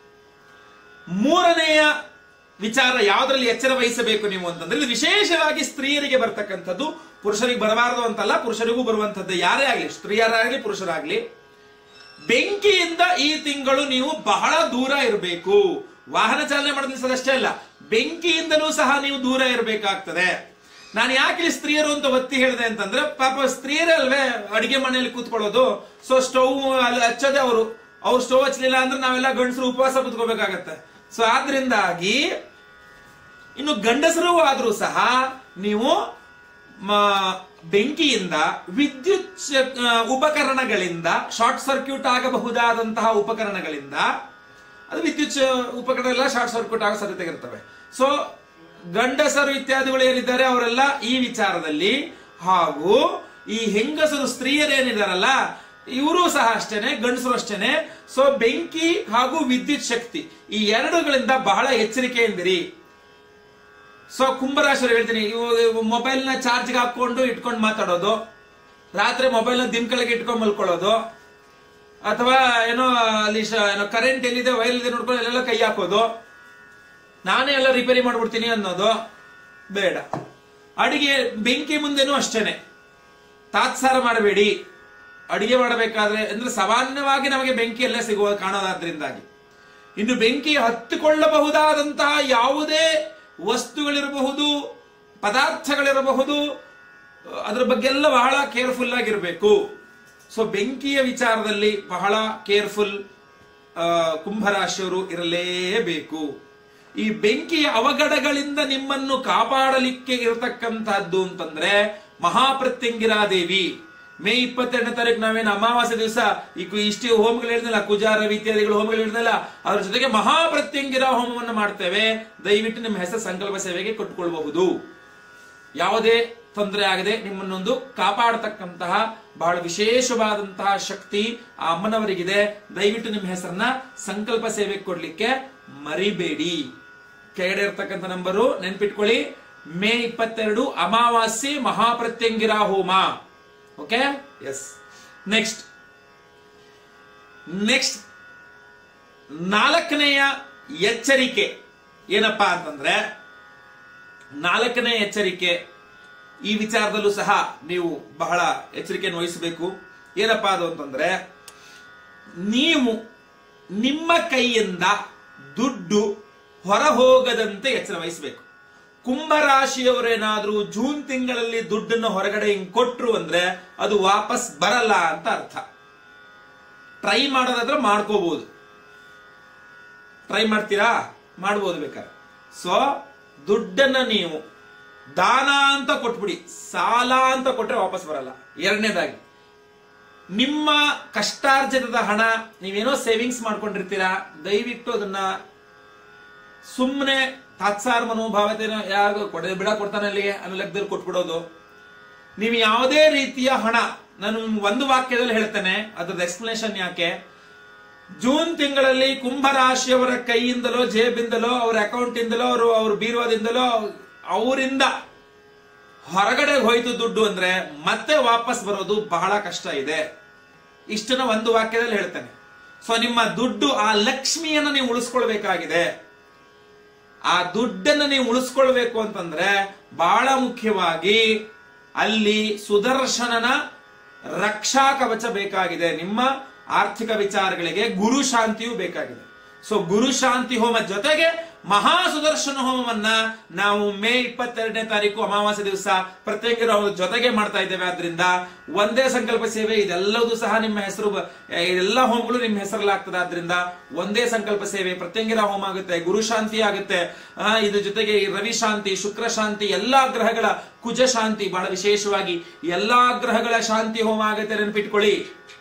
ಮೂರನೆಯ ವಿಚಾರ ಯಾವ್ದ್ರಲ್ಲಿ ಎಚ್ಚರ ವಹಿಸಬೇಕು ನೀವು ಅಂತಂದ್ರೆ, ಇದು ವಿಶೇಷವಾಗಿ ಸ್ತ್ರೀಯರಿಗೆ ಬರ್ತಕ್ಕಂಥದ್ದು, ಪುರುಷರಿಗೆ ಬರಬಾರದು ಅಂತಲ್ಲ, ಪುರುಷರಿಗೂ ಬರುವಂತದ್ದು. ಯಾರೇ ಆಗ್ಲಿ, ಸ್ತ್ರೀಯರಾಗ್ಲಿ ಪುರುಷರಾಗ್ಲಿ, ಬೆಂಕಿಯಿಂದ ಈ ತಿಂಗಳು ನೀವು ಬಹಳ ದೂರ ಇರಬೇಕು. ವಾಹನ ಚಾಲನೆ ಮಾಡೋದಷ್ಟೇ ಅಲ್ಲ, ಬೆಂಕಿಯಿಂದಲೂ ಸಹ ನೀವು ದೂರ ಇರಬೇಕಾಗ್ತದೆ. ನಾನು ಯಾಕೆ ಸ್ತ್ರೀಯರು ಅಂತ ಒತ್ತಿ ಹೇಳಿದೆ ಅಂತಂದ್ರೆ, ಪಾಪ ಸ್ತ್ರೀಯರೇ ಅಲ್ವೇ ಅಡಿಗೆ ಮನೆಯಲ್ಲಿ ಕೂತ್ಕೊಳ್ಳೋದು. ಸೊ ಸ್ಟವ್ ಅಲ್ಲಿ ಹಚ್ಚೋದೆ ಅವರು, ಅವ್ರು ಸ್ಟವ್ ಹಚ್ಚಲಿಲ್ಲ ಅಂದ್ರೆ ನಾವೆಲ್ಲ ಗಂಡಸರು ಉಪವಾಸ ಕೂತ್ಕೋಬೇಕಾಗತ್ತೆ. ಸೊ ಆದ್ರಿಂದಾಗಿ ಇನ್ನು ಗಂಡಸರು ಆದ್ರೂ ಸಹ ನೀವು ಬೆಂಕಿಯಿಂದ, ವಿದ್ಯುತ್ ಉಪಕರಣಗಳಿಂದ, ಶಾರ್ಟ್ ಸರ್ಕ್ಯೂಟ್ ಆಗಬಹುದಾದಂತಹ ಉಪಕರಣಗಳಿಂದ, ಅದು ವಿದ್ಯುತ್ ಉಪಕರಣ ಎಲ್ಲ ಶಾರ್ಟ್ ಸರ್ಕ್ಯೂಟ್ ಆಗೋ ಸಾಧ್ಯತೆ ಇರ್ತವೆ. ಸೊ ಗಂಡಸರು ಇತ್ಯಾದಿಗಳು ಏನಿದ್ದಾರೆ ಅವರೆಲ್ಲ ಈ ವಿಚಾರದಲ್ಲಿ, ಹಾಗೂ ಈ ಹೆಂಗಸರು ಸ್ತ್ರೀಯರೇನಿದಾರಲ್ಲ ಇವರು ಸಹ ಅಷ್ಟೇನೆ, ಗಂಡಸರು ಅಷ್ಟೇನೆ. ಸೊ ಬೆಂಕಿ ಹಾಗೂ ವಿದ್ಯುತ್ ಶಕ್ತಿ ಈ ಎರಡುಗಳಿಂದ ಬಹಳ ಎಚ್ಚರಿಕೆಯಿಂದಿರಿ. ಸೊ ಕುಂಭರಾಶಿಯವರು ಹೇಳ್ತೀನಿ, ಇವು ಮೊಬೈಲ್ ನ ಚಾರ್ಜ್ ಹಾಕೊಂಡು ಇಟ್ಕೊಂಡು ಮಾತಾಡೋದು, ರಾತ್ರಿ ಮೊಬೈಲ್ ನ ದಿಮ್ ಕೆಳಗೆ ಇಟ್ಕೊಂಡು ಮಲ್ಕೊಳ್ಳೋದು, ಅಥವಾ ಏನೋ ಅಲ್ಲಿ ಏನೋ ಕರೆಂಟ್ ಎಲ್ಲಿದೆ ವೈರ್ ಇದೆ ನೋಡ್ಕೊಂಡು ಎಲ್ಲೆಲ್ಲ ಕೈ ಹಾಕೋದು, ನಾನೇ ಎಲ್ಲ ರಿಪೇರಿ ಮಾಡ್ಬಿಡ್ತೀನಿ ಅನ್ನೋದು ಬೇಡ. ಅಡಿಗೆ ಬೆಂಕಿ ಮುಂದೆನೂ ಅಷ್ಟೇನೆ, ತಾತ್ಸಾರ ಮಾಡಬೇಡಿ. ಅಡಿಗೆ ಮಾಡಬೇಕಾದ್ರೆ ಅಂದ್ರೆ ಸಾಮಾನ್ಯವಾಗಿ ನಮಗೆ ಬೆಂಕಿ ಎಲ್ಲ ಸಿಗುವ ಕಾಣೋದಾದ್ರಿಂದಾಗಿ, ಇನ್ನು ಬೆಂಕಿ ಹತ್ತಿಕೊಳ್ಳಬಹುದಾದಂತಹ ಯಾವುದೇ ವಸ್ತುಗಳಿರಬಹುದು, ಪದಾರ್ಥಗಳಿರಬಹುದು, ಅದರ ಬಗ್ಗೆ ಎಲ್ಲ ಬಹಳ ಕೇರ್ಫುಲ್ ಆಗಿರಬೇಕು. ಸೊ ಬೆಂಕಿಯ ವಿಚಾರದಲ್ಲಿ ಬಹಳ ಕೇರ್ಫುಲ್ ಕುಂಭರಾಶಿಯವರು ಇರಲೇಬೇಕು. ಈ ಬೆಂಕಿಯ ಅವಘಡಗಳಿಂದ ನಿಮ್ಮನ್ನು ಕಾಪಾಡಲಿಕ್ಕೆ ಇರತಕ್ಕಂತಹದ್ದು ಅಂತಂದ್ರೆ ಮಹಾಪ್ರತ್ಯಂಗಿರಾ ದೇವಿ. ಮೇ ಇಪ್ಪತ್ತೆರಡನೇ ತಾರೀಕು ನಾವೇನು ಅಮಾವಾಸ್ಯ ದಿವಸ ಈ ಇಷ್ಟೇ ಹೋಮಗಳು ಹೇಳಿದ್ನಲ್ಲ, ಕುಜ ರವಿ ಇತ್ಯಾದಿಗಳು ಹೋಮಗಳು ಹೇಳಿದ್ನಲ್ಲ, ಅದ್ರ ಜೊತೆಗೆ ಮಹಾಪ್ರತ್ಯಂಗಿರಾ ಹೋಮವನ್ನು ಮಾಡ್ತೇವೆ. ದಯವಿಟ್ಟು ನಿಮ್ಮ ಹೆಸರು ಸಂಕಲ್ಪ ಸೇವೆಗೆ ಕೊಟ್ಟುಕೊಳ್ಳಬಹುದು. ಯಾವುದೇ ತೊಂದರೆ ಆಗದೆ ನಿಮ್ಮನ್ನೊಂದು ಕಾಪಾಡತಕ್ಕಂತಹ ಬಹಳ ವಿಶೇಷವಾದಂತಹ ಶಕ್ತಿ ಆ ಅಮ್ಮನವರಿಗಿದೆ. ದಯವಿಟ್ಟು ನಿಮ್ಮ ಹೆಸರನ್ನ ಸಂಕಲ್ಪ ಸೇವೆಗೆ ಕೊಡ್ಲಿಕ್ಕೆ ಮರಿಬೇಡಿ. ಕೆಳಗಡೆ ಇರ್ತಕ್ಕಂಥ ನಂಬರು ನೆನ್ಪಿಟ್ಕೊಳ್ಳಿ. ಮೇ ಇಪ್ಪತ್ತೆರಡು ಅಮಾವಾಸ್ಯೆ ಮಹಾಪ್ರತ್ಯಂಗಿರಾ ಹೋಮ. Okay, S. ನೆಕ್ಸ್ಟ್ ನೆಕ್ಸ್ಟ್ ನಾಲ್ಕನೆಯ ಎಚ್ಚರಿಕೆ ಏನಪ್ಪಾ ಅಂತಂದ್ರೆ, ನಾಲ್ಕನೇ ಎಚ್ಚರಿಕೆ ಈ ವಿಚಾರದಲ್ಲೂ ಸಹ ನೀವು ಬಹಳ ಎಚ್ಚರಿಕೆಯನ್ನು ವಹಿಸಬೇಕು. ಏನಪ್ಪಾ ಅದು ಅಂತಂದ್ರೆ, ನೀವು ನಿಮ್ಮ ಕೈಯಿಂದ ದುಡ್ಡು ಹೊರ ಹೋಗದಂತೆ ಎಚ್ಚರ ವಹಿಸಬೇಕು. ಕುಂಭರಾಶಿಯವರೇನಾದ್ರೂ ಜೂನ್ ತಿಂಗಳಲ್ಲಿ ದುಡ್ಡನ್ನು ಹೊರಗಡೆ ಹಿಂಗ್ ಕೊಟ್ರು ಅಂದ್ರೆ ಅದು ವಾಪಸ್ ಬರಲ್ಲ ಅಂತ ಅರ್ಥ. ಟ್ರೈ ಮಾಡೋದಾದ್ರೆ ಮಾಡ್ಕೋಬಹುದು, ಟ್ರೈ ಮಾಡ್ತೀರಾ ಮಾಡ್ಬೋದು ಬೇಕಾದ್ರೆ. ಸೊ ದುಡ್ಡನ್ನ ನೀವು ದಾನ ಅಂತ ಕೊಟ್ಬಿಡಿ, ಸಾಲ ಅಂತ ಕೊಟ್ರೆ ವಾಪಸ್ ಬರಲ್ಲ. ಎರಡನೇದಾಗಿ, ನಿಮ್ಮ ಕಷ್ಟಾರ್ಜಿತದ ಹಣ ನೀವೇನೋ ಸೇವಿಂಗ್ಸ್ ಮಾಡ್ಕೊಂಡಿರ್ತೀರಾ, ದಯವಿಟ್ಟು ಅದನ್ನ ಸುಮ್ಮನೆ ತಾತ್ಸಾರ ಮನೋಭಾವತೆನ ಯಾರು ಕೊಡ ಬಿಡ ಕೊಡ್ತಾನೆ ಅಲ್ಲಿಗೆ ಅನ್ನೋ ಲೆಕ್ಕದಲ್ಲಿ ಕೊಟ್ಬಿಡೋದು. ನೀವು ಯಾವುದೇ ರೀತಿಯ ಹಣ, ನಾನು ಒಂದು ವಾಕ್ಯದಲ್ಲಿ ಹೇಳ್ತೇನೆ, ಅದ್ರದ್ದು ಎಕ್ಸ್ಪ್ಲನೇಷನ್ ಯಾಕೆ. ಜೂನ್ ತಿಂಗಳಲ್ಲಿ ಕುಂಭರಾಶಿಯವರ ಕೈಯಿಂದಲೋ, ಜೇಬಿಂದಲೋ, ಅವರ ಅಕೌಂಟ್ ಇಂದಲೋ, ಅವರು ಅವ್ರ ಬೀರುವಾದಿಂದಲೋ, ಅವರಿಂದ ಹೊರಗಡೆ ಹೋಯ್ತು ದುಡ್ಡು ಅಂದ್ರೆ ಮತ್ತೆ ವಾಪಸ್ ಬರೋದು ಬಹಳ ಕಷ್ಟ ಇದೆ. ಇಷ್ಟನ್ನ ಒಂದು ವಾಕ್ಯದಲ್ಲಿ ಹೇಳ್ತೇನೆ. ಸೊ ನಿಮ್ಮ ದುಡ್ಡು, ಆ ಲಕ್ಷ್ಮಿಯನ್ನ ನೀವು ಉಳಿಸ್ಕೊಳ್ಬೇಕಾಗಿದೆ. ಆ ದುಡ್ಡನ್ನು ನೀವು ಉಳಿಸ್ಕೊಳ್ಬೇಕು ಅಂತಂದ್ರೆ ಬಹಳ ಮುಖ್ಯವಾಗಿ ಅಲ್ಲಿ ಸುದರ್ಶನನ ರಕ್ಷಾ ಕವಚ ಬೇಕಾಗಿದೆ. ನಿಮ್ಮ ಆರ್ಥಿಕ ವಿಚಾರಗಳಿಗೆ ಗುರು ಶಾಂತಿಯೂ ಬೇಕಾಗಿದೆ. ಸೊ ಗುರು ಶಾಂತಿ ಹೋಮ ಜೊತೆಗೆ ಮಹಾ ಸುದರ್ಶನ ಹೋಮವನ್ನ ನಾವು ಮೇ ಇಪ್ಪತ್ತೆರಡನೇ ತಾರೀಕು ಅಮಾವಾಸ್ಯ ದಿವಸ ಪ್ರತ್ಯಂಗಿರಾ ಹೋಮದ ಜೊತೆಗೆ ಮಾಡ್ತಾ ಇದ್ದೇವೆ. ಆದ್ರಿಂದ ಒಂದೇ ಸಂಕಲ್ಪ ಸೇವೆ, ಇದೆಲ್ಲದೂ ಸಹ ನಿಮ್ಮ ಹೆಸರು, ಎಲ್ಲ ಹೋಮಗಳು ನಿಮ್ಮ ಹೆಸರಲ್ಲಾಗ್ತದೆ. ಆದ್ರಿಂದ ಒಂದೇ ಸಂಕಲ್ಪ ಸೇವೆ, ಪ್ರತ್ಯಂಗಿರಾ ಹೋಮ ಆಗುತ್ತೆ, ಗುರು ಶಾಂತಿ ಆಗುತ್ತೆ. ಇದ್ರ ಜೊತೆಗೆ ರವಿ ಶಾಂತಿ, ಶುಕ್ರ ಶಾಂತಿ, ಎಲ್ಲಾ ಗ್ರಹಗಳ ಕುಜ ಶಾಂತಿ, ಬಹಳ ವಿಶೇಷವಾಗಿ ಎಲ್ಲಾ ಗ್ರಹಗಳ ಶಾಂತಿ ಹೋಮ ಆಗುತ್ತೆ, ನೆನಪಿಟ್ಕೊಳ್ಳಿ.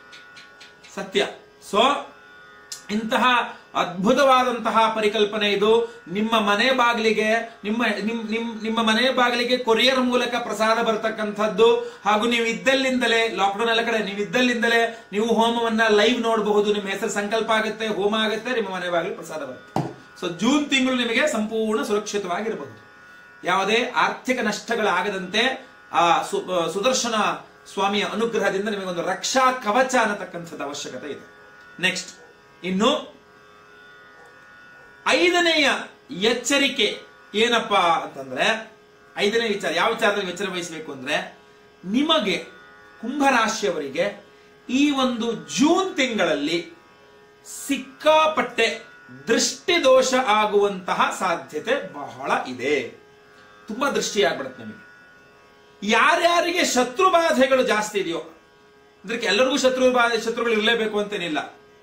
ಸತ್ಯ. ಸೊ ಇಂತಹ ಅದ್ಭುತವಾದಂತಹ ಪರಿಕಲ್ಪನೆ ಇದು. ನಿಮ್ಮ ಮನೆ ಬಾಗಿಲಿಗೆ, ನಿಮ್ಮ ನಿಮ್ಮ ಮನೆ ಬಾಗಿಲಿಗೆ ಕೊರಿಯರ್ ಮೂಲಕ ಪ್ರಸಾದ ಬರತಕ್ಕಂಥದ್ದು, ಹಾಗೂ ನೀವು ಇದ್ದಲ್ಲಿಂದಲೇ, ಲಾಕ್ಡೌನ್ ಎಲ್ಲ ಕಡೆ ನೀವು ಇದ್ದಲ್ಲಿಂದಲೇ ನೀವು ಹೋಮವನ್ನ ಲೈವ್ ನೋಡಬಹುದು. ನಿಮ್ಮ ಹೆಸರು ಸಂಕಲ್ಪ ಆಗುತ್ತೆ, ಹೋಮ ಆಗುತ್ತೆ, ನಿಮ್ಮ ಮನೆ ಬಾಗಿಲು ಪ್ರಸಾದ ಬರುತ್ತೆ. ಸೊ ಜೂನ್ ತಿಂಗಳು ನಿಮಗೆ ಸಂಪೂರ್ಣ ಸುರಕ್ಷಿತವಾಗಿರಬಹುದು. ಯಾವುದೇ ಆರ್ಥಿಕ ನಷ್ಟಗಳಾಗದಂತೆ ಆ ಸುದರ್ಶನ ಸ್ವಾಮಿಯ ಅನುಗ್ರಹದಿಂದ ನಿಮಗೊಂದು ರಕ್ಷಾ ಕವಚ ಅನ್ನತಕ್ಕಂಥದ್ದು ಅವಶ್ಯಕತೆ ಇದೆ. ನೆಕ್ಸ್ಟ್, ಇನ್ನು ಐದನೆಯ ಎಚ್ಚರಿಕೆ ಏನಪ್ಪಾ ಅಂತಂದ್ರೆ, ಐದನೇ ವಿಚಾರ ಯಾವ ವಿಚಾರದಲ್ಲಿ ಎಚ್ಚರ ವಹಿಸಬೇಕು ಅಂದ್ರೆ, ನಿಮಗೆ ಕುಂಭರಾಶಿಯವರಿಗೆ ಈ ಒಂದು ಜೂನ್ ತಿಂಗಳಲ್ಲಿ ಸಿಕ್ಕಾಪಟ್ಟೆ ದೃಷ್ಟಿ ದೋಷ ಆಗುವಂತಹ ಸಾಧ್ಯತೆ ಬಹಳ ಇದೆ. ತುಂಬಾ ದೃಷ್ಟಿ ಆಗ್ಬಿಡುತ್ತೆ ನಿಮಗೆ. ಯಾರ್ಯಾರಿಗೆ ಶತ್ರು ಬಾಧೆಗಳು ಜಾಸ್ತಿ ಇದೆಯೋ, ಅಂದ್ರೆ ಎಲ್ಲರಿಗೂ ಶತ್ರು ಬಾಧೆ ಶತ್ರುಗಳು ಇರಲೇಬೇಕು ಅಂತೇನಿಲ್ಲ,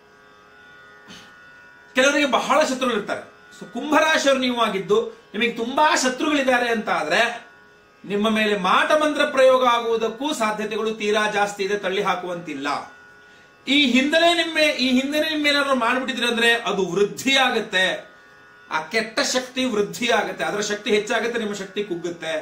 ಕೆಲವರಿಗೆ ಬಹಳ ಶತ್ರುಗಳು ಇರ್ತಾರೆ. ಸೊ ಕುಂಭರಾಶಿಯವರು ನೀವು ಆಗಿದ್ದು ನಿಮಗೆ ತುಂಬಾ ಶತ್ರುಗಳಿದ್ದಾರೆ ಅಂತ ಆದ್ರೆ ನಿಮ್ಮ ಮೇಲೆ ಮಾಟ ಮಂತ್ರ ಪ್ರಯೋಗ ಆಗುವುದಕ್ಕೂ ಸಾಧ್ಯತೆಗಳು ತೀರಾ ಜಾಸ್ತಿ ಇದೆ, ತಳ್ಳಿ ಹಾಕುವಂತಿಲ್ಲ. ಈ ಹಿಂದಲೇ ನಿಮ್ಮ ಈ ಹಿಂದೆನೇ ನಿಮ್ಮ ಏನಾದ್ರು ಮಾಡ್ಬಿಟ್ಟಿದ್ರೆ ಅಂದ್ರೆ ಅದು ವೃದ್ಧಿ ಆಗುತ್ತೆ. ಆ ಕೆಟ್ಟ ಶಕ್ತಿ ವೃದ್ಧಿ ಆಗುತ್ತೆ, ಅದರ ಶಕ್ತಿ ಹೆಚ್ಚಾಗುತ್ತೆ, ನಿಮ್ಮ ಶಕ್ತಿ ಕುಗ್ಗುತ್ತೆ.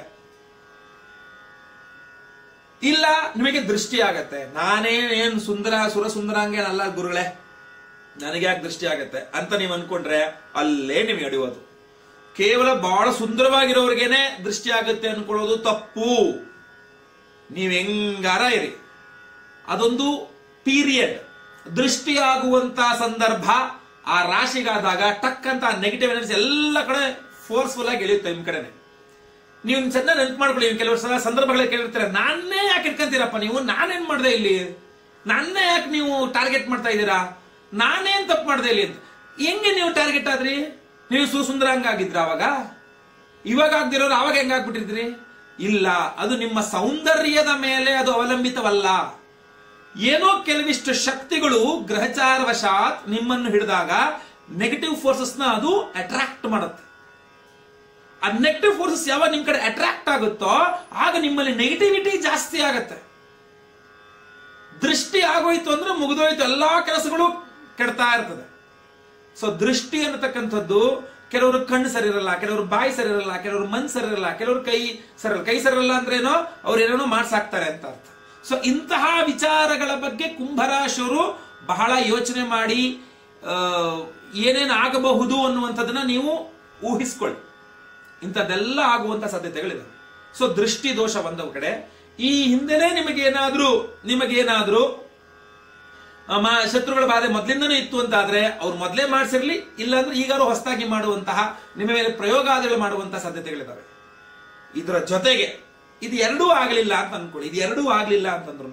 ಇಲ್ಲ ನಿಮಗೆ ದೃಷ್ಟಿ ಆಗತ್ತೆ, ನಾನೇ ಏನ್ ಸುಂದರ ಸುರ ಸುಂದರಾಂಗೇನಲ್ಲ ಗುರುಗಳೇ, ನನಗೆ ಯಾಕೆ ದೃಷ್ಟಿ ಆಗತ್ತೆ ಅಂತ ನೀವು ಅನ್ಕೊಂಡ್ರೆ ಅಲ್ಲೇ ನಿಮಗೆ ಅಡಿಯೋದು. ಕೇವಲ ಬಹಳ ಸುಂದರವಾಗಿರೋರ್ಗೇನೆ ದೃಷ್ಟಿ ಆಗುತ್ತೆ ಅನ್ಕೊಳ್ಳೋದು ತಪ್ಪು. ನೀವ್ ಹೆಂಗಾರ ಇರಿ, ಅದೊಂದು ಪೀರಿಯಡ್. ದೃಷ್ಟಿ ಆಗುವಂತ ಸಂದರ್ಭ ಆ ರಾಶಿಗಾದಾಗ ಟಕ್ ಅಂತ ನೆಗೆಟಿವ್ ಎನರ್ಜಿ ಎಲ್ಲ ಕಡೆ ಫೋರ್ಸ್ಫುಲ್ ಆಗಿ ಎಳೆಯುತ್ತೆ ನಿಮ್ ಕಡೆನೆ. ನೀವು ಚೆನ್ನಾಗಿ ನೆನ್ಪು ಮಾಡ್ಕೊಳ್ಳಿ. ಕೆಲವು ಸಲ ಸಂದರ್ಭಗಳಲ್ಲಿ ಕೇಳಿರ್ತೀರ, ನಾನೇ ಯಾಕೆ ಇಟ್ಕೊಂತೀರಪ್ಪ ನೀವು, ನಾನೇನ್ ಮಾಡ್ದೆ ಇಲ್ಲಿ, ನನ್ನೇ ಯಾಕೆ ನೀವು ಟಾರ್ಗೆಟ್ ಮಾಡ್ತಾ ಇದ್ದೀರಾ, ನಾನೇನ್ ತಪ್ಪು ಮಾಡ್ದೆ ಇಲ್ಲಿ ಅಂತ. ಹೆಂಗೆ ನೀವು ಟಾರ್ಗೆಟ್ ಆದ್ರಿ? ನೀವು ಸುಸುಂದರಾಂಗ ಆಗಿದ್ರ ಅವಾಗ? ಇವಾಗ ಆಗ್ದಿರೋರು ಅವಾಗ ಹೆಂಗಾಗ್ಬಿಟ್ಟಿದ್ರಿ? ಇಲ್ಲ, ಅದು ನಿಮ್ಮ ಸೌಂದರ್ಯದ ಮೇಲೆ ಅದು ಅವಲಂಬಿತವಲ್ಲ. ಏನೋ ಕೆಲವಿಷ್ಟು ಶಕ್ತಿಗಳು ಗ್ರಹಚಾರ ವಶಾತ್ ನಿಮ್ಮನ್ನು ಹಿಡಿದಾಗ ನೆಗೆಟಿವ್ ಫೋರ್ಸಸ್ ನ ಅದು ಅಟ್ರಾಕ್ಟ್ ಮಾಡುತ್ತೆ. ಆ ನೆಗೆಟಿವ್ ಫೋರ್ಸಸ್ ಯಾವಾಗ ನಿಮ್ ಕಡೆ ಅಟ್ರಾಕ್ಟ್ ಆಗುತ್ತೋ ಆಗ ನಿಮ್ಮಲ್ಲಿ ನೆಗೆಟಿವಿಟಿ ಜಾಸ್ತಿ ಆಗತ್ತೆ. ದೃಷ್ಟಿ ಆಗೋಯ್ತು ಅಂದ್ರೆ ಮುಗಿದೋಯ್ತು, ಎಲ್ಲಾ ಕೆಲಸಗಳು ಕೆಡ್ತಾ ಇರ್ತದೆ. ಸೊ ದೃಷ್ಟಿ ಅನ್ನತಕ್ಕಂಥದ್ದು, ಕೆಲವರು ಕಣ್ಣು ಸರಿ ಇರಲ್ಲ, ಕೆಲವರು ಬಾಯಿ ಸರಿ ಇರಲ್ಲ, ಕೆಲವರು ಮನ್ ಸರಿ ಇರಲ್ಲ, ಕೆಲವರು ಕೈ ಸರಿರಲ್ಲ. ಕೈ ಸರಿರಲ್ಲ ಅಂದ್ರೇನೋ ಅವ್ರು ಏನೇನೋ ಮಾಡ್ಸಾಕ್ತಾರೆ ಅಂತ ಅರ್ಥ. ಸೊ ಇಂತಹ ವಿಚಾರಗಳ ಬಗ್ಗೆ ಕುಂಭರಾಶಿಯವರು ಬಹಳ ಯೋಚನೆ ಮಾಡಿ ಏನೇನು ಆಗಬಹುದು ಅನ್ನುವಂಥದ್ದನ್ನ ನೀವು ಊಹಿಸ್ಕೊಳ್ಳಿ. ಇಂಥದ್ದೆಲ್ಲ ಆಗುವಂತ ಸಾಧ್ಯತೆಗಳಿದೆ. ಸೊ ದೃಷ್ಟಿ ದೋಷ ಒಂದ ಕಡೆ. ಈ ಹಿಂದೆನೇ ನಿಮಗೇನಾದ್ರೂ ನಿಮಗೇನಾದ್ರೂ ಶತ್ರುಗಳ ಬಾಧೆ ಮೊದಲಿಂದನೂ ಇತ್ತು ಅಂತ ಆದ್ರೆ ಅವ್ರು ಮೊದಲೇ ಮಾಡಿಸಿರ್ಲಿ, ಇಲ್ಲಾಂದ್ರೆ ಈಗಾರು ಹೊಸದಾಗಿ ಮಾಡುವಂತಹ ನಿಮ್ಮ ಮೇಲೆ ಪ್ರಯೋಗಾದಿಗಳು ಮಾಡುವಂತಹ ಸಾಧ್ಯತೆಗಳಿದ್ದಾವೆ. ಇದರ ಜೊತೆಗೆ ಇದು ಎರಡೂ ಆಗಲಿಲ್ಲ ಅಂತ ಅನ್ಕೊಳ್ಳಿ. ಇದು ಎರಡೂ ಆಗ್ಲಿಲ್ಲ ಅಂತಂದ್ರು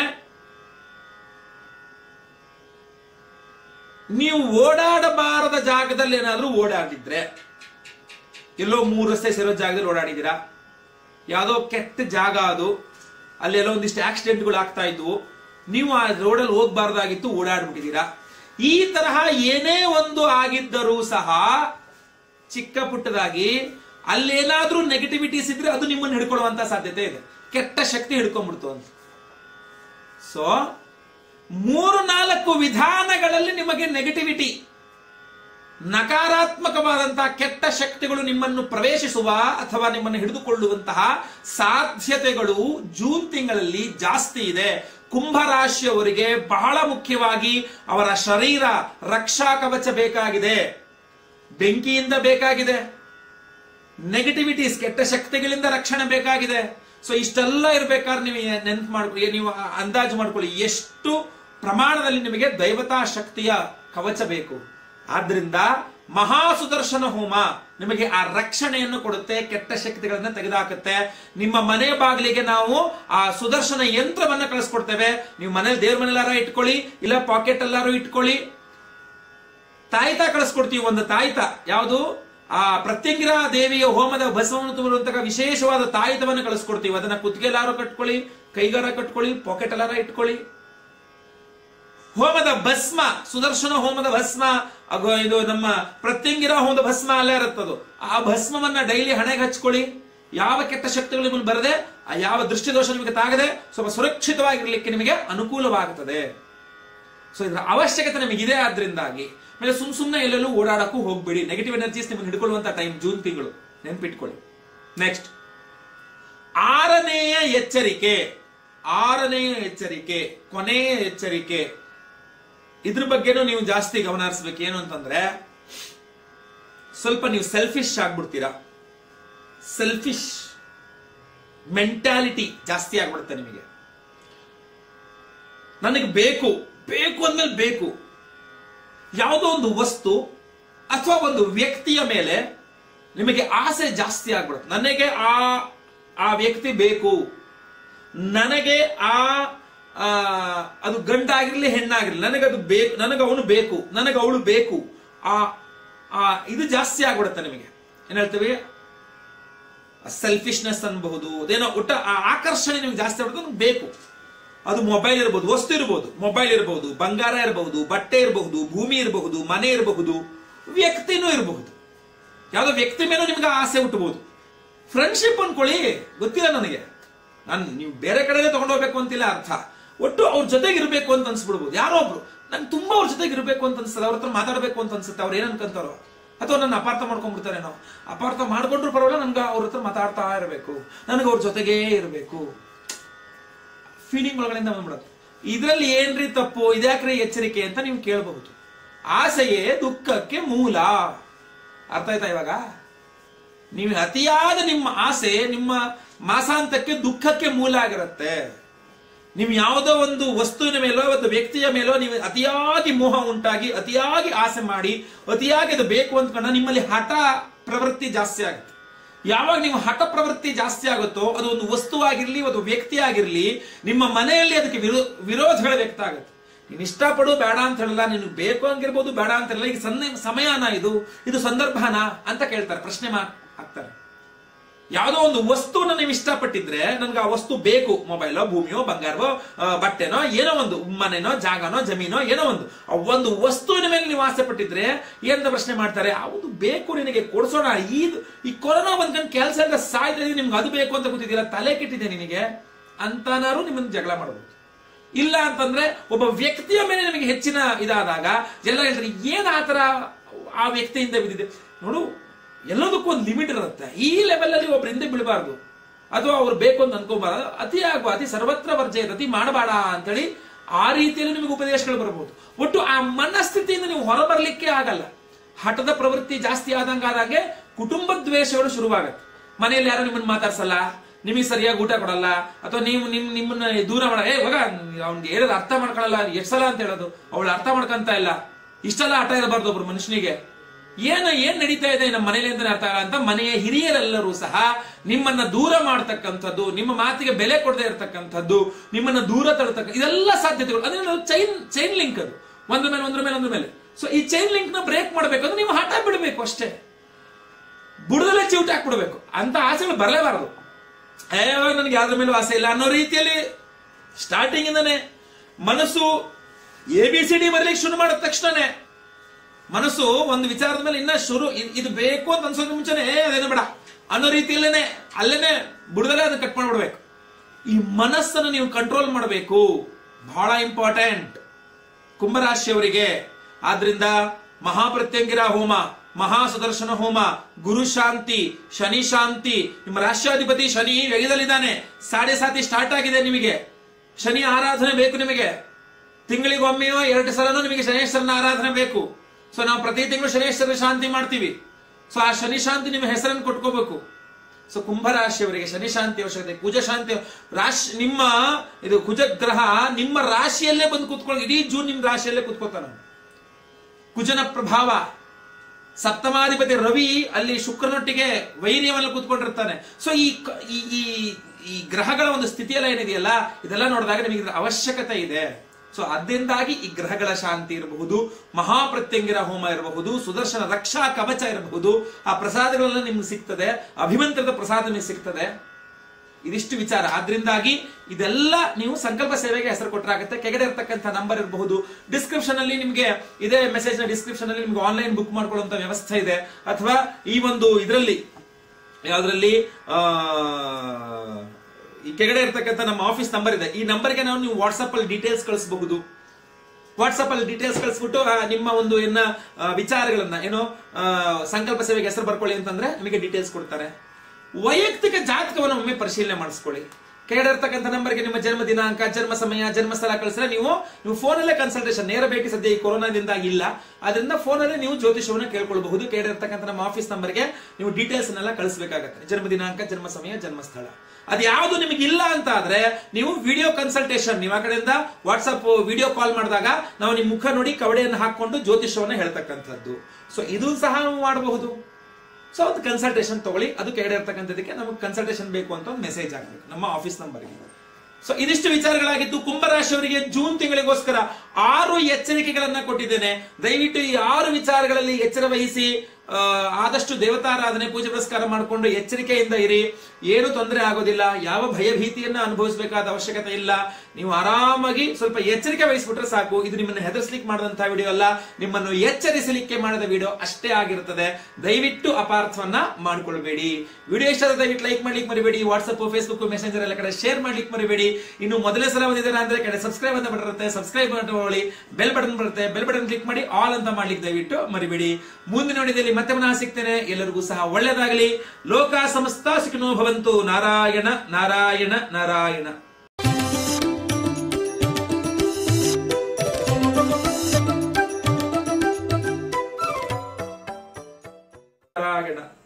ನೀವು ಓಡಾಡಬಾರದ ಜಾಗದಲ್ಲಿ ಏನಾದ್ರೂ ಓಡಾಡಿದ್ರೆ, ಎಲ್ಲೋ ಮೂರು ರಸ್ತೆ ಸೇರೋ ಜಾಗದಲ್ಲಿ ಓಡಾಡಿದ್ದೀರಾ, ಯಾವುದೋ ಕೆಟ್ಟ ಜಾಗ ಅದು, ಅಲ್ಲೆಲ್ಲೋ ಒಂದಿಷ್ಟು ಆಕ್ಸಿಡೆಂಟ್ಗಳು ಆಗ್ತಾ ಇದ್ವು, ನೀವು ಆ ರೋಡಲ್ಲಿ ಹೋಗ್ಬಾರ್ದಾಗಿತ್ತು, ಓಡಾಡ್ಬಿಟ್ಟಿದ್ದೀರಾ. ಈ ತರಹ ಏನೇ ಒಂದು ಆಗಿದ್ದರೂ ಸಹ ಚಿಕ್ಕ ಪುಟ್ಟದಾಗಿ ಅಲ್ಲೇನಾದ್ರೂ ನೆಗೆಟಿವಿಟೀಸ್ ಇದ್ರೆ ಅದು ನಿಮ್ಮನ್ನು ಹಿಡ್ಕೊಳ್ಳುವಂತ ಸಾಧ್ಯತೆ ಇದೆ. ಕೆಟ್ಟ ಶಕ್ತಿ ಹಿಡ್ಕೊಂಡ್ಬಿಡ್ತು ಅಂತ. ಸೊ ಮೂರು ನಾಲ್ಕು ವಿಧಾನಗಳಲ್ಲಿ ನಿಮಗೆ ನೆಗೆಟಿವಿಟಿ, ನಕಾರಾತ್ಮಕವಾದಂತಹ ಕೆಟ್ಟ ಶಕ್ತಿಗಳು ನಿಮ್ಮನ್ನು ಪ್ರವೇಶಿಸುವ ಅಥವಾ ನಿಮ್ಮನ್ನು ಹಿಡಿದುಕೊಳ್ಳುವಂತಹ ಸಾಧ್ಯತೆಗಳು ಜೂನ್ ತಿಂಗಳಲ್ಲಿ ಜಾಸ್ತಿ ಇದೆ. ಕುಂಭರಾಶಿಯವರಿಗೆ ಬಹಳ ಮುಖ್ಯವಾಗಿ ಅವರ ಶರೀರ ರಕ್ಷಾ ಕವಚ ಬೇಕಾಗಿದೆ, ಬೆಂಕಿಯಿಂದ ಬೇಕಾಗಿದೆ, ನೆಗೆಟಿವಿಟೀಸ್ ಕೆಟ್ಟ ಶಕ್ತಿಗಳಿಂದ ರಕ್ಷಣೆ ಬೇಕಾಗಿದೆ. ಸೊ ಇಷ್ಟೆಲ್ಲ ಇರ್ಬೇಕಾದ್ರೆ ನೀವು ನೆನ್ಪು ಮಾಡ್ಕೊಳ್ಳಿ, ನೀವು ಅಂದಾಜು ಮಾಡ್ಕೊಳ್ಳಿ ಎಷ್ಟು ಪ್ರಮಾಣದಲ್ಲಿ ನಿಮಗೆ ದೈವತಾ ಶಕ್ತಿಯ ಕವಚ ಬೇಕು. ಆದ್ರಿಂದ ಮಹಾ ಸುದರ್ಶನ ಹೋಮ ನಿಮಗೆ ಆ ರಕ್ಷಣೆಯನ್ನು ಕೊಡುತ್ತೆ, ಕೆಟ್ಟ ಶಕ್ತಿಗಳನ್ನ ತೆಗೆದುಹಾಕುತ್ತೆ. ನಿಮ್ಮ ಮನೆ ಬಾಗಿಲಿಗೆ ನಾವು ಆ ಸುದರ್ಶನ ಯಂತ್ರವನ್ನ ಕಳಿಸ್ಕೊಡ್ತೇವೆ. ನೀವು ಮನೇಲಿ ದೇವ್ರ ಮನೆಲ್ಲಾರು ಇಟ್ಕೊಳ್ಳಿ, ಇಲ್ಲ ಪಾಕೆಟ್ ಎಲ್ಲಾರು ಇಟ್ಕೊಳ್ಳಿ. ತಾಯ್ತ ಕಳಿಸ್ಕೊಡ್ತೀವಿ, ಒಂದು ತಾಯ್ತ, ಯಾವುದು ಆ ಪ್ರತ್ಯಂಗಿರಾ ದೇವಿಯ ಹೋಮದ ಭಸ್ಮವನ್ನು ತುಂಬುವಂತಹ ವಿಶೇಷವಾದ ತಾಯ್ತವನ್ನು ಕಳಿಸ್ಕೊಡ್ತೀವಿ. ಅದನ್ನ ಕುತ್ತಿಗೆಲಾರು ಕಟ್ಕೊಳ್ಳಿ, ಕೈಗಾರ ಕಟ್ಕೊಳ್ಳಿ, ಪಾಕೆಟ್ ಎಲ್ಲಾರ ಇಟ್ಕೊಳ್ಳಿ. ಹೋಮದ ಭಸ್ಮ, ಸುದರ್ಶನ ಹೋಮದ ಭಸ್ಮ, ಇದು ನಮ್ಮ ಪ್ರತ್ಯಂಗಿರಾ ಹೋಮದ ಭಸ್ಮ ಅಲ್ಲೇ ಇರುತ್ತದು. ಆ ಭಸ್ಮವನ್ನ ಡೈಲಿ ಹಣೆಗೆ ಹಚ್ಕೊಳ್ಳಿ. ಯಾವ ಕೆಟ್ಟ ಶಕ್ತಿಗಳು ನಿಮ್ಮನ್ನು ಬರದೆ, ಆ ಯಾವ ದೃಷ್ಟಿದೋಷ ನಿಮಗೆ ತಾಗದೆ ಸ್ವಲ್ಪ ಸುರಕ್ಷಿತವಾಗಿರ್ಲಿಕ್ಕೆ ನಿಮಗೆ ಅನುಕೂಲವಾಗುತ್ತದೆ. ಸೊ ಇದರ ಅವಶ್ಯಕತೆ ನಿಮಗಿದೆ. ಆದ್ರಿಂದಾಗಿ ಆಮೇಲೆ ಸುಮ್ ಸುಮ್ನೆ ಎಲ್ಲೆಲ್ಲೂ ಓಡಾಡಕ್ಕೂ ಹೋಗ್ಬೇಡಿ. ನೆಗೆಟಿವ್ ಎನರ್ಜೀಸ್ ನಿಮಗೆ ಹಿಡ್ಕೊಳ್ಳುವಂತ ಟೈಮ್ ಜೂನ್ ತಿಂಗಳು, ನೆನ್ಪಿಟ್ಕೊಳ್ಳಿ. ನೆಕ್ಸ್ಟ್ ಆರನೆಯ ಎಚ್ಚರಿಕೆ, ಆರನೆಯ ಎಚ್ಚರಿಕೆ, ಕೊನೆಯ ಎಚ್ಚರಿಕೆ, ಇದ್ರ ಬಗ್ಗೆನೂ ನೀವು ಜಾಸ್ತಿ ಗಮನ ಹರಿಸಬೇಕು. ಏನು ಅಂತಂದ್ರೆ ಸ್ವಲ್ಪ ನೀವು ಸೆಲ್ಫಿಶ್ ಆಗ್ಬಿಡ್ತೀರಾ. ಸೆಲ್ಫಿಶ್ ಮೆಂಟಾಲಿಟಿ ಜಾಸ್ತಿ ಆಗ್ಬಿಡುತ್ತೆ ನಿಮಗೆ. ನನಗೆ ಬೇಕು ಬೇಕು ಅಂದ್ಮೇಲೆ ಬೇಕು. ಯಾವುದೋ ಒಂದು ವಸ್ತು ಅಥವಾ ಒಂದು ವ್ಯಕ್ತಿಯ ಮೇಲೆ ನಿಮಗೆ ಆಸೆ ಜಾಸ್ತಿ ಆಗ್ಬಿಡುತ್ತೆ. ನನಗೆ ಆ ಆ ವ್ಯಕ್ತಿ ಬೇಕು, ನನಗೆ ಆ ಆ ಅದು ಗಂಡಾಗಿರ್ಲಿ ಹೆಣ್ಣಾಗಿರ್ಲಿ, ನನಗದು ಬೇಕು, ನನಗೆ ಅವನು ಬೇಕು, ನನಗೆ ಅವಳು ಬೇಕು, ಆ ಆ ಇದು ಜಾಸ್ತಿ ಆಗ್ಬಿಡುತ್ತೆ ನಿಮಗೆ. ಏನ್ ಹೇಳ್ತೀವಿ, ಸೆಲ್ಫಿಶ್ನೆಸ್ ಅನ್ಬಹುದು, ಅದೇನೋ ಒಟ್ಟ ಆ ಆಕರ್ಷಣೆ ನಿಮ್ಗೆ ಜಾಸ್ತಿ ಆಗ್ಬಿಡುತ್ತೆ. ನನಗೆ ಬೇಕು, ಅದು ಮೊಬೈಲ್ ಇರಬಹುದು, ವಸ್ತು ಇರಬಹುದು, ಮೊಬೈಲ್ ಇರಬಹುದು, ಬಂಗಾರ ಇರಬಹುದು, ಬಟ್ಟೆ ಇರಬಹುದು, ಭೂಮಿ ಇರಬಹುದು, ಮನೆ ಇರಬಹುದು, ವ್ಯಕ್ತಿನೂ ಇರಬಹುದು. ಯಾವ್ದೋ ವ್ಯಕ್ತಿ ಮೇಲೂ ನಿಮ್ಗೆ ಆಸೆ ಹುಟ್ಟಬಹುದು. ಫ್ರೆಂಡ್ಶಿಪ್ ಅನ್ಕೊಳ್ಳಿ, ಗೊತ್ತಿಲ್ಲ ನನಗೆ, ನಾನು ನೀವು ಬೇರೆ ಕಡೆಗೆ ತಗೊಂಡೋಗ್ಬೇಕು ಅಂತಿಲ್ಲ ಅರ್ಥ, ಒಟ್ಟು ಅವ್ರ ಜೊತೆಗೆ ಇರಬೇಕು ಅಂತ ಅನ್ಸ್ಬಿಡ್ಬೋದು. ಯಾರೋ ಒಬ್ರು ನಂಗೆ ತುಂಬಾ ಅವ್ರ ಜೊತೆಗೆ ಇರಬೇಕು ಅಂತ ಅನ್ಸ್ತದೆ, ಅವ್ರ ಹತ್ರ ಮಾತಾಡ್ಬೇಕು ಅಂತ ಅನ್ಸುತ್ತೆ, ಅವ್ರು ಏನ್ ಅನ್ಕೊಂತಾರೋ, ಅಥವಾ ನನ್ನ ಅಪಾರ್ಥ ಮಾಡ್ಕೊಂಡ್ಬಿಡ್ತಾರೇನೋ. ಅಪಾರ್ಥ ಮಾಡ್ಕೊಂಡ್ರು ಪರವಾಗಿಲ್ಲ, ನನ್ಗೆ ಅವ್ರ ಹತ್ರ ಮಾತಾಡ್ತಾ ಇರಬೇಕು, ನನಗೆ ಅವ್ರ ಜೊತೆಗೇ ಇರಬೇಕು, ಫೀಲಿಂಗ್ ಒಳಗಡೆಯಿಂದ ಬಂದ್ಬಿಡತ್ತೆ. ಇದ್ರಲ್ಲಿ ಏನ್ರಿ ತಪ್ಪು, ಇದ್ಯಾಕ್ರಿ ಎಚ್ಚರಿಕೆ ಅಂತ ನೀವು ಕೇಳಬಹುದು. ಆಸೆಯೇ ದುಃಖಕ್ಕೆ ಮೂಲ. ಅರ್ಥ ಆಯ್ತಾ ಇವಾಗ? ನೀವು ಅತಿಯಾದ ನಿಮ್ಮ ಆಸೆ ನಿಮ್ಮ ಮಾಸಾಂತಕ್ಕೆ ದುಃಖಕ್ಕೆ ಮೂಲ ಆಗಿರುತ್ತೆ. ನೀವು ಯಾವುದೋ ಒಂದು ವಸ್ತುವಿನ ಮೇಲೋ ಒಂದು ವ್ಯಕ್ತಿಯ ಮೇಲೋ ನೀವು ಅತಿಯಾಗಿ ಮೋಹ ಉಂಟಾಗಿ ಅತಿಯಾಗಿ ಆಸೆ ಮಾಡಿ ಅತಿಯಾಗಿ ಅದು ಬೇಕು ಅಂದ್ಕೊಂಡ ನಿಮ್ಮಲ್ಲಿ ಹಠ ಪ್ರವೃತ್ತಿ ಜಾಸ್ತಿ ಆಗುತ್ತೆ. ಯಾವಾಗ ನೀವು ಹಠ ಪ್ರವೃತ್ತಿ ಜಾಸ್ತಿ ಆಗುತ್ತೋ, ಅದು ಒಂದು ವಸ್ತುವಾಗಿರ್ಲಿ ಒಂದು ವ್ಯಕ್ತಿ ಆಗಿರ್ಲಿ, ನಿಮ್ಮ ಮನೆಯಲ್ಲಿ ಅದಕ್ಕೆ ವಿರೋ ವಿರೋಧಗಳು ವ್ಯಕ್ತ ಆಗುತ್ತೆ. ನೀನು ಇಷ್ಟಪಡು ಬೇಡ ಅಂತ ಹೇಳಲ್ಲ, ನೀನು ಬೇಕು ಅಂಗಿರ್ಬೋದು, ಬೇಡ ಅಂತ ಹೇಳಲ್ಲ, ಈಗ ಸನ್ನೆ ಸಮಯನ ಇದು ಇದು ಸಂದರ್ಭನ ಅಂತ ಕೇಳ್ತಾರೆ, ಪ್ರಶ್ನೆ ಆಗ್ತಾರೆ. ಯಾವುದೋ ಒಂದು ವಸ್ತುನ ನೀವು ಇಷ್ಟಪಟ್ಟಿದ್ರೆ ನನ್ಗೆ ಆ ವಸ್ತು ಬೇಕು, ಮೊಬೈಲೋ ಭೂಮಿಯೋ ಬಂಗಾರವೋ ಬಟ್ಟೆನೋ ಏನೋ ಒಂದು, ಮನೆನೋ ಜಾಗನೋ ಜಮೀನೋ ಏನೋ ಒಂದು, ಆ ಒಂದು ವಸ್ತುವಿನ ಮೇಲೆ ನೀವು ಆಸೆ ಪಟ್ಟಿದ್ರೆ ಏನಂತ ಪ್ರಶ್ನೆ ಮಾಡ್ತಾರೆ, ಅದು ಬೇಕು ನಿನಗೆ ಕೊಡ್ಸೋಣ, ಈ ಈ ಕೊರೋನಾ ಬಂದ್ಕೊಂಡು ಕೆಲಸ ಎಲ್ಲ ಸಾಯ್ತಾ ಇದೆ, ನಿಮ್ಗೆ ಅದು ಬೇಕು ಅಂತ ಗೊತ್ತಿದ್ದೀರಾ, ತಲೆ ಕೆಟ್ಟಿದೆ ನಿನಗೆ ಅಂತನಾರು ನಿಮ್ಮನ್ನ ಜಗಳ ಮಾಡಬಹುದು. ಇಲ್ಲ ಅಂತಂದ್ರೆ ಒಬ್ಬ ವ್ಯಕ್ತಿಯ ಮೇಲೆ ನಿಮಗೆ ಹೆಚ್ಚಿನ ಇದಾದಾಗ ಎಲ್ಲ ಹೇಳ್ತಾರೆ, ಏನ್ ಆತರ ಆ ವ್ಯಕ್ತಿಯಿಂದ ಬಿದ್ದಿದೆ ನೋಡು. ಎಲ್ಲದಕ್ಕೂ ಒಂದು ಲಿಮಿಟ್ ಇರುತ್ತೆ. ಈ ಲೆವೆಲ್ ಅಲ್ಲಿ ಒಬ್ರು ಹಿಂದೆ ಬೀಳಬಾರ್ದು, ಅಥವಾ ಅವ್ರು ಬೇಕು ಅಂತ ಅನ್ಕೋಬಾರ್ದು. ಅತಿ ಆಗುವ ಅತಿ ಸರ್ವತ್ರ ವರ್ಜಯ, ಅತಿ ಮಾಡಬೇಡ ಅಂತೇಳಿ ಆ ರೀತಿಯಲ್ಲಿ ನಿಮಗೆ ಉಪದೇಶಗಳು ಬರಬಹುದು. ಒಟ್ಟು ಆ ಮನಸ್ಥಿತಿಯಿಂದ ನೀವು ಹೊರಬರ್ಲಿಕ್ಕೆ ಆಗಲ್ಲ. ಹಠದ ಪ್ರವೃತ್ತಿ ಜಾಸ್ತಿ ಆದಂಗ ಆದಂಗೆ ಕುಟುಂಬ ದ್ವೇಷಗಳು ಶುರುವಾಗತ್ತೆ. ಮನೆಯಲ್ಲಿ ಯಾರೋ ನಿಮ್ಮನ್ನ ಮಾತಾಡ್ಸಲ್ಲ, ನಿಮಗೆ ಸರಿಯಾಗಿ ಊಟ ಕೊಡಲ್ಲ, ಅಥವಾ ನೀವು ನಿಮ್ ನಿಮ್ಮನ್ನ ದೂರ ಮಾಡ, ಏ ಹೋಗ ಅವ್ನಿಗೆ ಹೇಳೋದು ಅರ್ಥ ಮಾಡ್ಕೊಳ್ಳಲ್ಲ, ಎಷ್ಟ್ ಸಲ ಅಂತ ಹೇಳೋದು, ಅವಳು ಅರ್ಥ ಮಾಡ್ಕೊಂತ ಇಲ್ಲ. ಇಷ್ಟೆಲ್ಲ ಹಠ ಇರಬಾರ್ದು ಒಬ್ರು ಮನುಷ್ಯನಿಗೆ. ಏನು ಏನ್ ನಡೀತಾ ಇದೆ ನಮ್ಮ ಮನೇಲಿ ಅಂತ ಅರ್ಥ ಆಗಲ್ಲ ಅಂತ ಮನೆಯ ಹಿರಿಯರೆಲ್ಲರೂ ಸಹ ನಿಮ್ಮನ್ನ ದೂರ ಮಾಡ್ತಕ್ಕಂಥದ್ದು, ನಿಮ್ಮ ಮಾತಿಗೆ ಬೆಲೆ ಕೊಡದೆ ಇರತಕ್ಕಂಥದ್ದು, ನಿಮ್ಮನ್ನ ದೂರ ತರತಕ್ಕ ಇದೆಲ್ಲ ಸಾಧ್ಯತೆಗಳು. ಅದ್ರ ಚೈನ್ ಚೈನ್ ಲಿಂಕ್, ಅದು ಒಂದ್ರ ಮೇಲೆ ಒಂದ್ರ ಮೇಲೆ ಒಂದ್ರ ಮೇಲೆ. ಸೊ ಈ ಚೈನ್ ಲಿಂಕ್ ನ ಬ್ರೇಕ್ ಮಾಡಬೇಕಂದ್ರೆ ನೀವು ಹಠ ಬಿಡಬೇಕು ಅಷ್ಟೇ, ಬುಡದಲ್ಲೇ ಚಿವುಟ ಹಾಕ್ಬಿಡ್ಬೇಕು. ಅಂತ ಆಸೆಗಳು ಬರಲೇಬಾರದು. ಏ ನನಗೆ ಯಾವ್ದ್ರ ಮೇಲೂ ಆಸೆ ಇಲ್ಲ ಅನ್ನೋ ರೀತಿಯಲ್ಲಿ ಸ್ಟಾರ್ಟಿಂಗ್ ಇಂದಾನೆ ಮನಸ್ಸು ಎ ಬಿ ಸಿ ಡಿ ಬರ್ಲಿಕ್ಕೆ ಶುರು ಮಾಡಿದ ತಕ್ಷಣನೇ ಮನಸ್ಸು ಒಂದು ವಿಚಾರದ ಮೇಲೆ ಇನ್ನ ಶುರು ಇದು ಬೇಕು ಅಂತ ಅನ್ಸೋದ್ರ ಮುಂಚೆನೆ ಅದೇನು ಬೇಡ ಅನ್ನೋ ರೀತಿಯಲ್ಲೇನೆ ಅಲ್ಲೇನೆ ಬುಡದಲ್ಲೇ ಅದನ್ನ ಕಟ್ ಮಾಡ್ಬಿಡ್ಬೇಕು. ಈ ಮನಸ್ಸನ್ನು ನೀವು ಕಂಟ್ರೋಲ್ ಮಾಡಬೇಕು, ಬಹಳ ಇಂಪಾರ್ಟೆಂಟ್ ಕುಂಭರಾಶಿಯವರಿಗೆ. ಆದ್ರಿಂದ ಮಹಾಪ್ರತ್ಯಂಗಿರ ಹೋಮ, ಮಹಾ ಸುದರ್ಶನ ಹೋಮ, ಗುರು ಶಾಂತಿ, ಶನಿ ಶಾಂತಿ, ನಿಮ್ಮ ರಾಷ್ಟ್ರಾಧಿಪತಿ ಶನಿ ವ್ಯಯದಲ್ಲಿದ್ದಾನೆ. ಸಾಡೆ ಸಾತಿ ಸ್ಟಾರ್ಟ್ ಆಗಿದೆ. ನಿಮಗೆ ಶನಿ ಆರಾಧನೆ ಬೇಕು. ನಿಮಗೆ ತಿಂಗಳಿಗೊಮ್ಮೆಯೋ ಎರಡು ಸಲನೋ ನಿಮಗೆ ಶನೇಶ್ವರನ ಆರಾಧನೆ ಬೇಕು. ಸೊ ನಾವು ಪ್ರತಿ ತಿಂಗಳು ಶನೇಶ್ವರ ಶಾಂತಿ ಮಾಡ್ತೀವಿ. ಸೊ ಆ ಶನಿ ಶಾಂತಿ ನಿಮ್ಮ ಹೆಸರನ್ನು ಕೊಟ್ಕೋಬೇಕು. ಸೊ ಕುಂಭರಾಶಿಯವರಿಗೆ ಶನಿ ಶಾಂತಿ ಅವಶ್ಯಕತೆ, ಕುಜ ಶಾಂತಿ. ರಾಶಿ ನಿಮ್ಮ ಇದು ಕುಜ ಗ್ರಹ ನಿಮ್ಮ ರಾಶಿಯಲ್ಲೇ ಬಂದು ಕೂತ್ಕೊಳ್ಳಿ. ಇಡೀ ಜೂನ್ ನಿಮ್ ರಾಶಿಯಲ್ಲೇ ಕೂತ್ಕೋತಾನ. ಕುಜನ ಪ್ರಭಾವ, ಸಪ್ತಮಾಧಿಪತಿ ರವಿ ಅಲ್ಲಿ ಶುಕ್ರನೊಟ್ಟಿಗೆ ವೈರ್ಯವನ್ನು ಕೂತ್ಕೊಂಡಿರ್ತಾನೆ. ಸೊ ಈ ಈ ಗ್ರಹಗಳ ಒಂದು ಸ್ಥಿತಿಯೆಲ್ಲ ಏನಿದೆಯಲ್ಲ, ಇದೆಲ್ಲ ನೋಡಿದಾಗ ನಿಮಗೆ ಇದರ ಅವಶ್ಯಕತೆ ಇದೆ. ಸೊ ಅದರಿಂದಾಗಿ ಈ ಗ್ರಹಗಳ ಶಾಂತಿ ಇರಬಹುದು, ಮಹಾಪ್ರತ್ಯಂಗಿರ ಹೋಮ ಇರಬಹುದು, ಸುದರ್ಶನ ರಕ್ಷಾ ಕವಚ ಇರಬಹುದು. ಆ ಪ್ರಸಾದಗಳೆಲ್ಲ ನಿಮ್ಗೆ ಸಿಗ್ತದೆ, ಅಭಿಮಂತ್ರಿತ ಪ್ರಸಾದ ನಿಮಗೆ ಸಿಗ್ತದೆ. ಇದಿಷ್ಟು ವಿಚಾರ. ಆದ್ರಿಂದಾಗಿ ಇದೆಲ್ಲ ನೀವು ಸಂಕಲ್ಪ ಸೇವೆಗೆ ಹೆಸರು ಕೊಟ್ಟರಾಗುತ್ತೆ. ಕೆಳಗಡೆ ಇರತಕ್ಕಂಥ ನಂಬರ್ ಇರಬಹುದು, ಡಿಸ್ಕ್ರಿಪ್ಷನ್ ಅಲ್ಲಿ ನಿಮಗೆ ಇದೇ ಮೆಸೇಜ್ ನ ಡಿಸ್ಕ್ರಿಪ್ಷನ್ ಅಲ್ಲಿ ನಿಮ್ಗೆ ಆನ್ಲೈನ್ ಬುಕ್ ಮಾಡ್ಕೊಳ್ಳುವಂತ ವ್ಯವಸ್ಥೆ ಇದೆ. ಅಥವಾ ಈ ಒಂದು ಇದರಲ್ಲಿ ಯಾವ್ದ್ರಲ್ಲಿ ಆ ಈ ಕೆಳಗಡೆ ಇರತಕ್ಕಂಥ ನಮ್ಮ ಆಫೀಸ್ ನಂಬರ್ ಇದೆ. ಈ ನಂಬರ್ಗೆ ನಾವು ನೀವು ವಾಟ್ಸ್ಆಪ್ ಅಲ್ಲಿ ಡೀಟೇಲ್ಸ್ ಕಳಿಸಬಹುದು. ವಾಟ್ಸ್ಆಪ್ ಅಲ್ಲಿ ಡೀಟೇಲ್ಸ್ ಕಳಿಸ್ಬಿಟ್ಟು ನಿಮ್ಮ ಒಂದು ಏನ ವಿಚಾರಗಳನ್ನ ಏನೋ ಸಂಕಲ್ಪ ಸೇವೆಗೆ ಹೆಸರು ಬರ್ಕೊಳ್ಳಿ ಅಂತಂದ್ರೆ ನಿಮಗೆ ಡೀಟೇಲ್ಸ್ ಕೊಡ್ತಾರೆ. ವೈಯಕ್ತಿಕ ಜಾತಕವನ್ನು ಒಮ್ಮೆ ಪರಿಶೀಲನೆ ಮಾಡಿಸ್ಕೊಳ್ಳಿ. ಕೆಳಗಡೆ ಇರ್ತಕ್ಕಂಥ ನಂಬರ್ಗೆ ನಿಮ್ಮ ಜನ್ಮ ದಿನಾಂಕ, ಜನ್ಮ ಸಮಯ, ಜನ್ಮಸ್ಥಳ ಕಳಿಸಿದ್ರೆ ನೀವು ನೀವು ಫೋನಲ್ಲೇ ಕನ್ಸಲ್ಟೇಷನ್, ನೇರ ಭೇಟಿ ಸದ್ಯ ಈ ಕೊರೋನಾದಿಂದ ಇಲ್ಲ, ಅದರಿಂದ ಫೋನಲ್ಲೇ ನೀವು ಜ್ಯೋತಿಷವನ್ನ ಕೇಳ್ಕೊಳ್ಬಹುದು. ಕೆಳಗಡೆ ಇರ್ತಕ್ಕಂಥ ನಮ್ಮ ಆಫೀಸ್ ನಂಬರ್ಗೆ ನೀವು ಡೀಟೇಲ್ಸ್ ಅನ್ನೆಲ್ಲ ಕಳಿಸಬೇಕಾಗತ್ತೆ. ಜನ್ಮ ದಿನಾಂಕ, ಜನ್ಮ ಸಮಯ, ಜನ್ಮಸ್ಥಳ. ಅದು ಯಾವುದು ನಿಮಗೆ ಇಲ್ಲ ಅಂತ ಆದ್ರೆ ನೀವು ವಿಡಿಯೋ ಕನ್ಸಲ್ಟೇಷನ್, ನೀವು ಆ ಕಡೆಯಿಂದ ವಾಟ್ಸ್ಆಪ್ ವಿಡಿಯೋ ಕಾಲ್ ಮಾಡಿದಾಗ ನಾವು ನಿಮ್ಮ ಮುಖ ನೋಡಿ ಕವಡೆಯನ್ನು ಹಾಕೊಂಡು ಜ್ಯೋತಿಷವನ್ನ ಹೇಳ್ತಕ್ಕಂಥದ್ದು. ಸೊ ಇದು ಸಹ ನಾವು ಮಾಡಬಹುದು. ಸೊ ಒಂದು ಕನ್ಸಲ್ಟೇಷನ್ ತಗೊಳ್ಳಿ. ಅದು ಕೆಳಗಡೆ ಇರ್ತಕ್ಕಂಥದಕ್ಕೆ ನಮಗೆ ಕನ್ಸಲ್ಟೇಷನ್ ಬೇಕು ಅಂತ ಒಂದು ಮೆಸೇಜ್ ಆಗಬೇಕು ನಮ್ಮ ಆಫೀಸ್ ನಂಬರ್ಗೆ. ಸೊ ಇದಿಷ್ಟು ವಿಚಾರಗಳಾಗಿದ್ದು ಕುಂಭರಾಶಿಯವರಿಗೆ ಜೂನ್ ತಿಂಗಳಿಗೋಸ್ಕರ ಆರು ಎಚ್ಚರಿಕೆಗಳನ್ನ ಕೊಟ್ಟಿದ್ದೇನೆ. ದಯವಿಟ್ಟು ಈ ಆರು ವಿಚಾರಗಳಲ್ಲಿ ಎಚ್ಚರ ವಹಿಸಿ ಆದಷ್ಟು ದೇವತಾರಾಧನೆ ಪೂಜೆ ಪುರಸ್ಕಾರ ಮಾಡಿಕೊಂಡು ಎಚ್ಚರಿಕೆಯಿಂದ ಇರಿ. ಏನು ತೊಂದರೆ ಆಗೋದಿಲ್ಲ, ಯಾವ ಭಯ ಭೀತಿಯನ್ನ ಅನುಭವಿಸಬೇಕಾದ ಅವಶ್ಯಕತೆ ಇಲ್ಲ. ನೀವು ಆರಾಮಾಗಿ ಸ್ವಲ್ಪ ಎಚ್ಚರಿಕೆ ವಹಿಸ್ಬಿಟ್ರೆ ಸಾಕು. ಇದು ನಿಮ್ಮನ್ನು ಹೆದರ್ಸ್ಲಿಕ್ಕೆ ಮಾಡಿದಂತಹ ವಿಡಿಯೋ ಅಲ್ಲ, ನಿಮ್ಮನ್ನು ಎಚ್ಚರಿಸಲಿಕ್ಕೆ ಮಾಡಿದ ವಿಡಿಯೋ ಅಷ್ಟೇ ಆಗಿರುತ್ತದೆ. ದಯವಿಟ್ಟು ಅಪಾರ್ಥವನ್ನ ಮಾಡ್ಕೊಳ್ಬೇಡಿ. ವಿಡಿಯೋ ಇಷ್ಟ ಆದ್ರೆ ದಯವಿಟ್ಟು ಲೈಕ್ ಮಾಡ್ಲಿಕ್ಕೆ ಮರಿಬೇಡಿ. ವಾಟ್ಸ್ಆಪ್, ಫೇಸ್ಬುಕ್, ಮೆಸೆಂಜರ್ ಎಲ್ಲ ಕಡೆ ಶೇರ್ ಮಾಡ್ಲಿಕ್ಕೆ ಮರಿಬೇಡಿ. ಇನ್ನು ಮೊದಲನೇ ಸಲ ಬಂದಿದ್ದಾರೆ ಅಂದ್ರೆ ಕಡೆ ಸಬ್ಸ್ಕ್ರೈಬ್ ಅಂತ ಬರುತ್ತೆ, ಸಬ್ಸ್ಕ್ರೈಬ್ ಮಾಡಿ, ಬೆಲ್ ಬಟನ್ ಬರುತ್ತೆ, ಬೆಲ್ ಬಟನ್ ಕ್ಲಿಕ್ ಮಾಡಿ ಆಲ್ ಅಂತ ಮಾಡ್ಲಿಕ್ಕೆ ದಯವಿಟ್ಟು ಮರಿಬೇಡಿ. ಮುಂದಿನ ನೋಡಿದಲ್ಲಿ ಮತ್ತೆ ಪುನಃ ಸಿಗ್ತೇನೆ. ಎಲ್ಲರಿಗೂ ಸಹ ಒಳ್ಳೆಯದಾಗಲಿ. ಲೋಕ ಸಮಸ್ತ ಸುಖಿನೋ ಭವಂತು. ನಾರಾಯಣ ನಾರಾಯಣ ನಾರಾಯಣ. ನಾರಾಯಣ.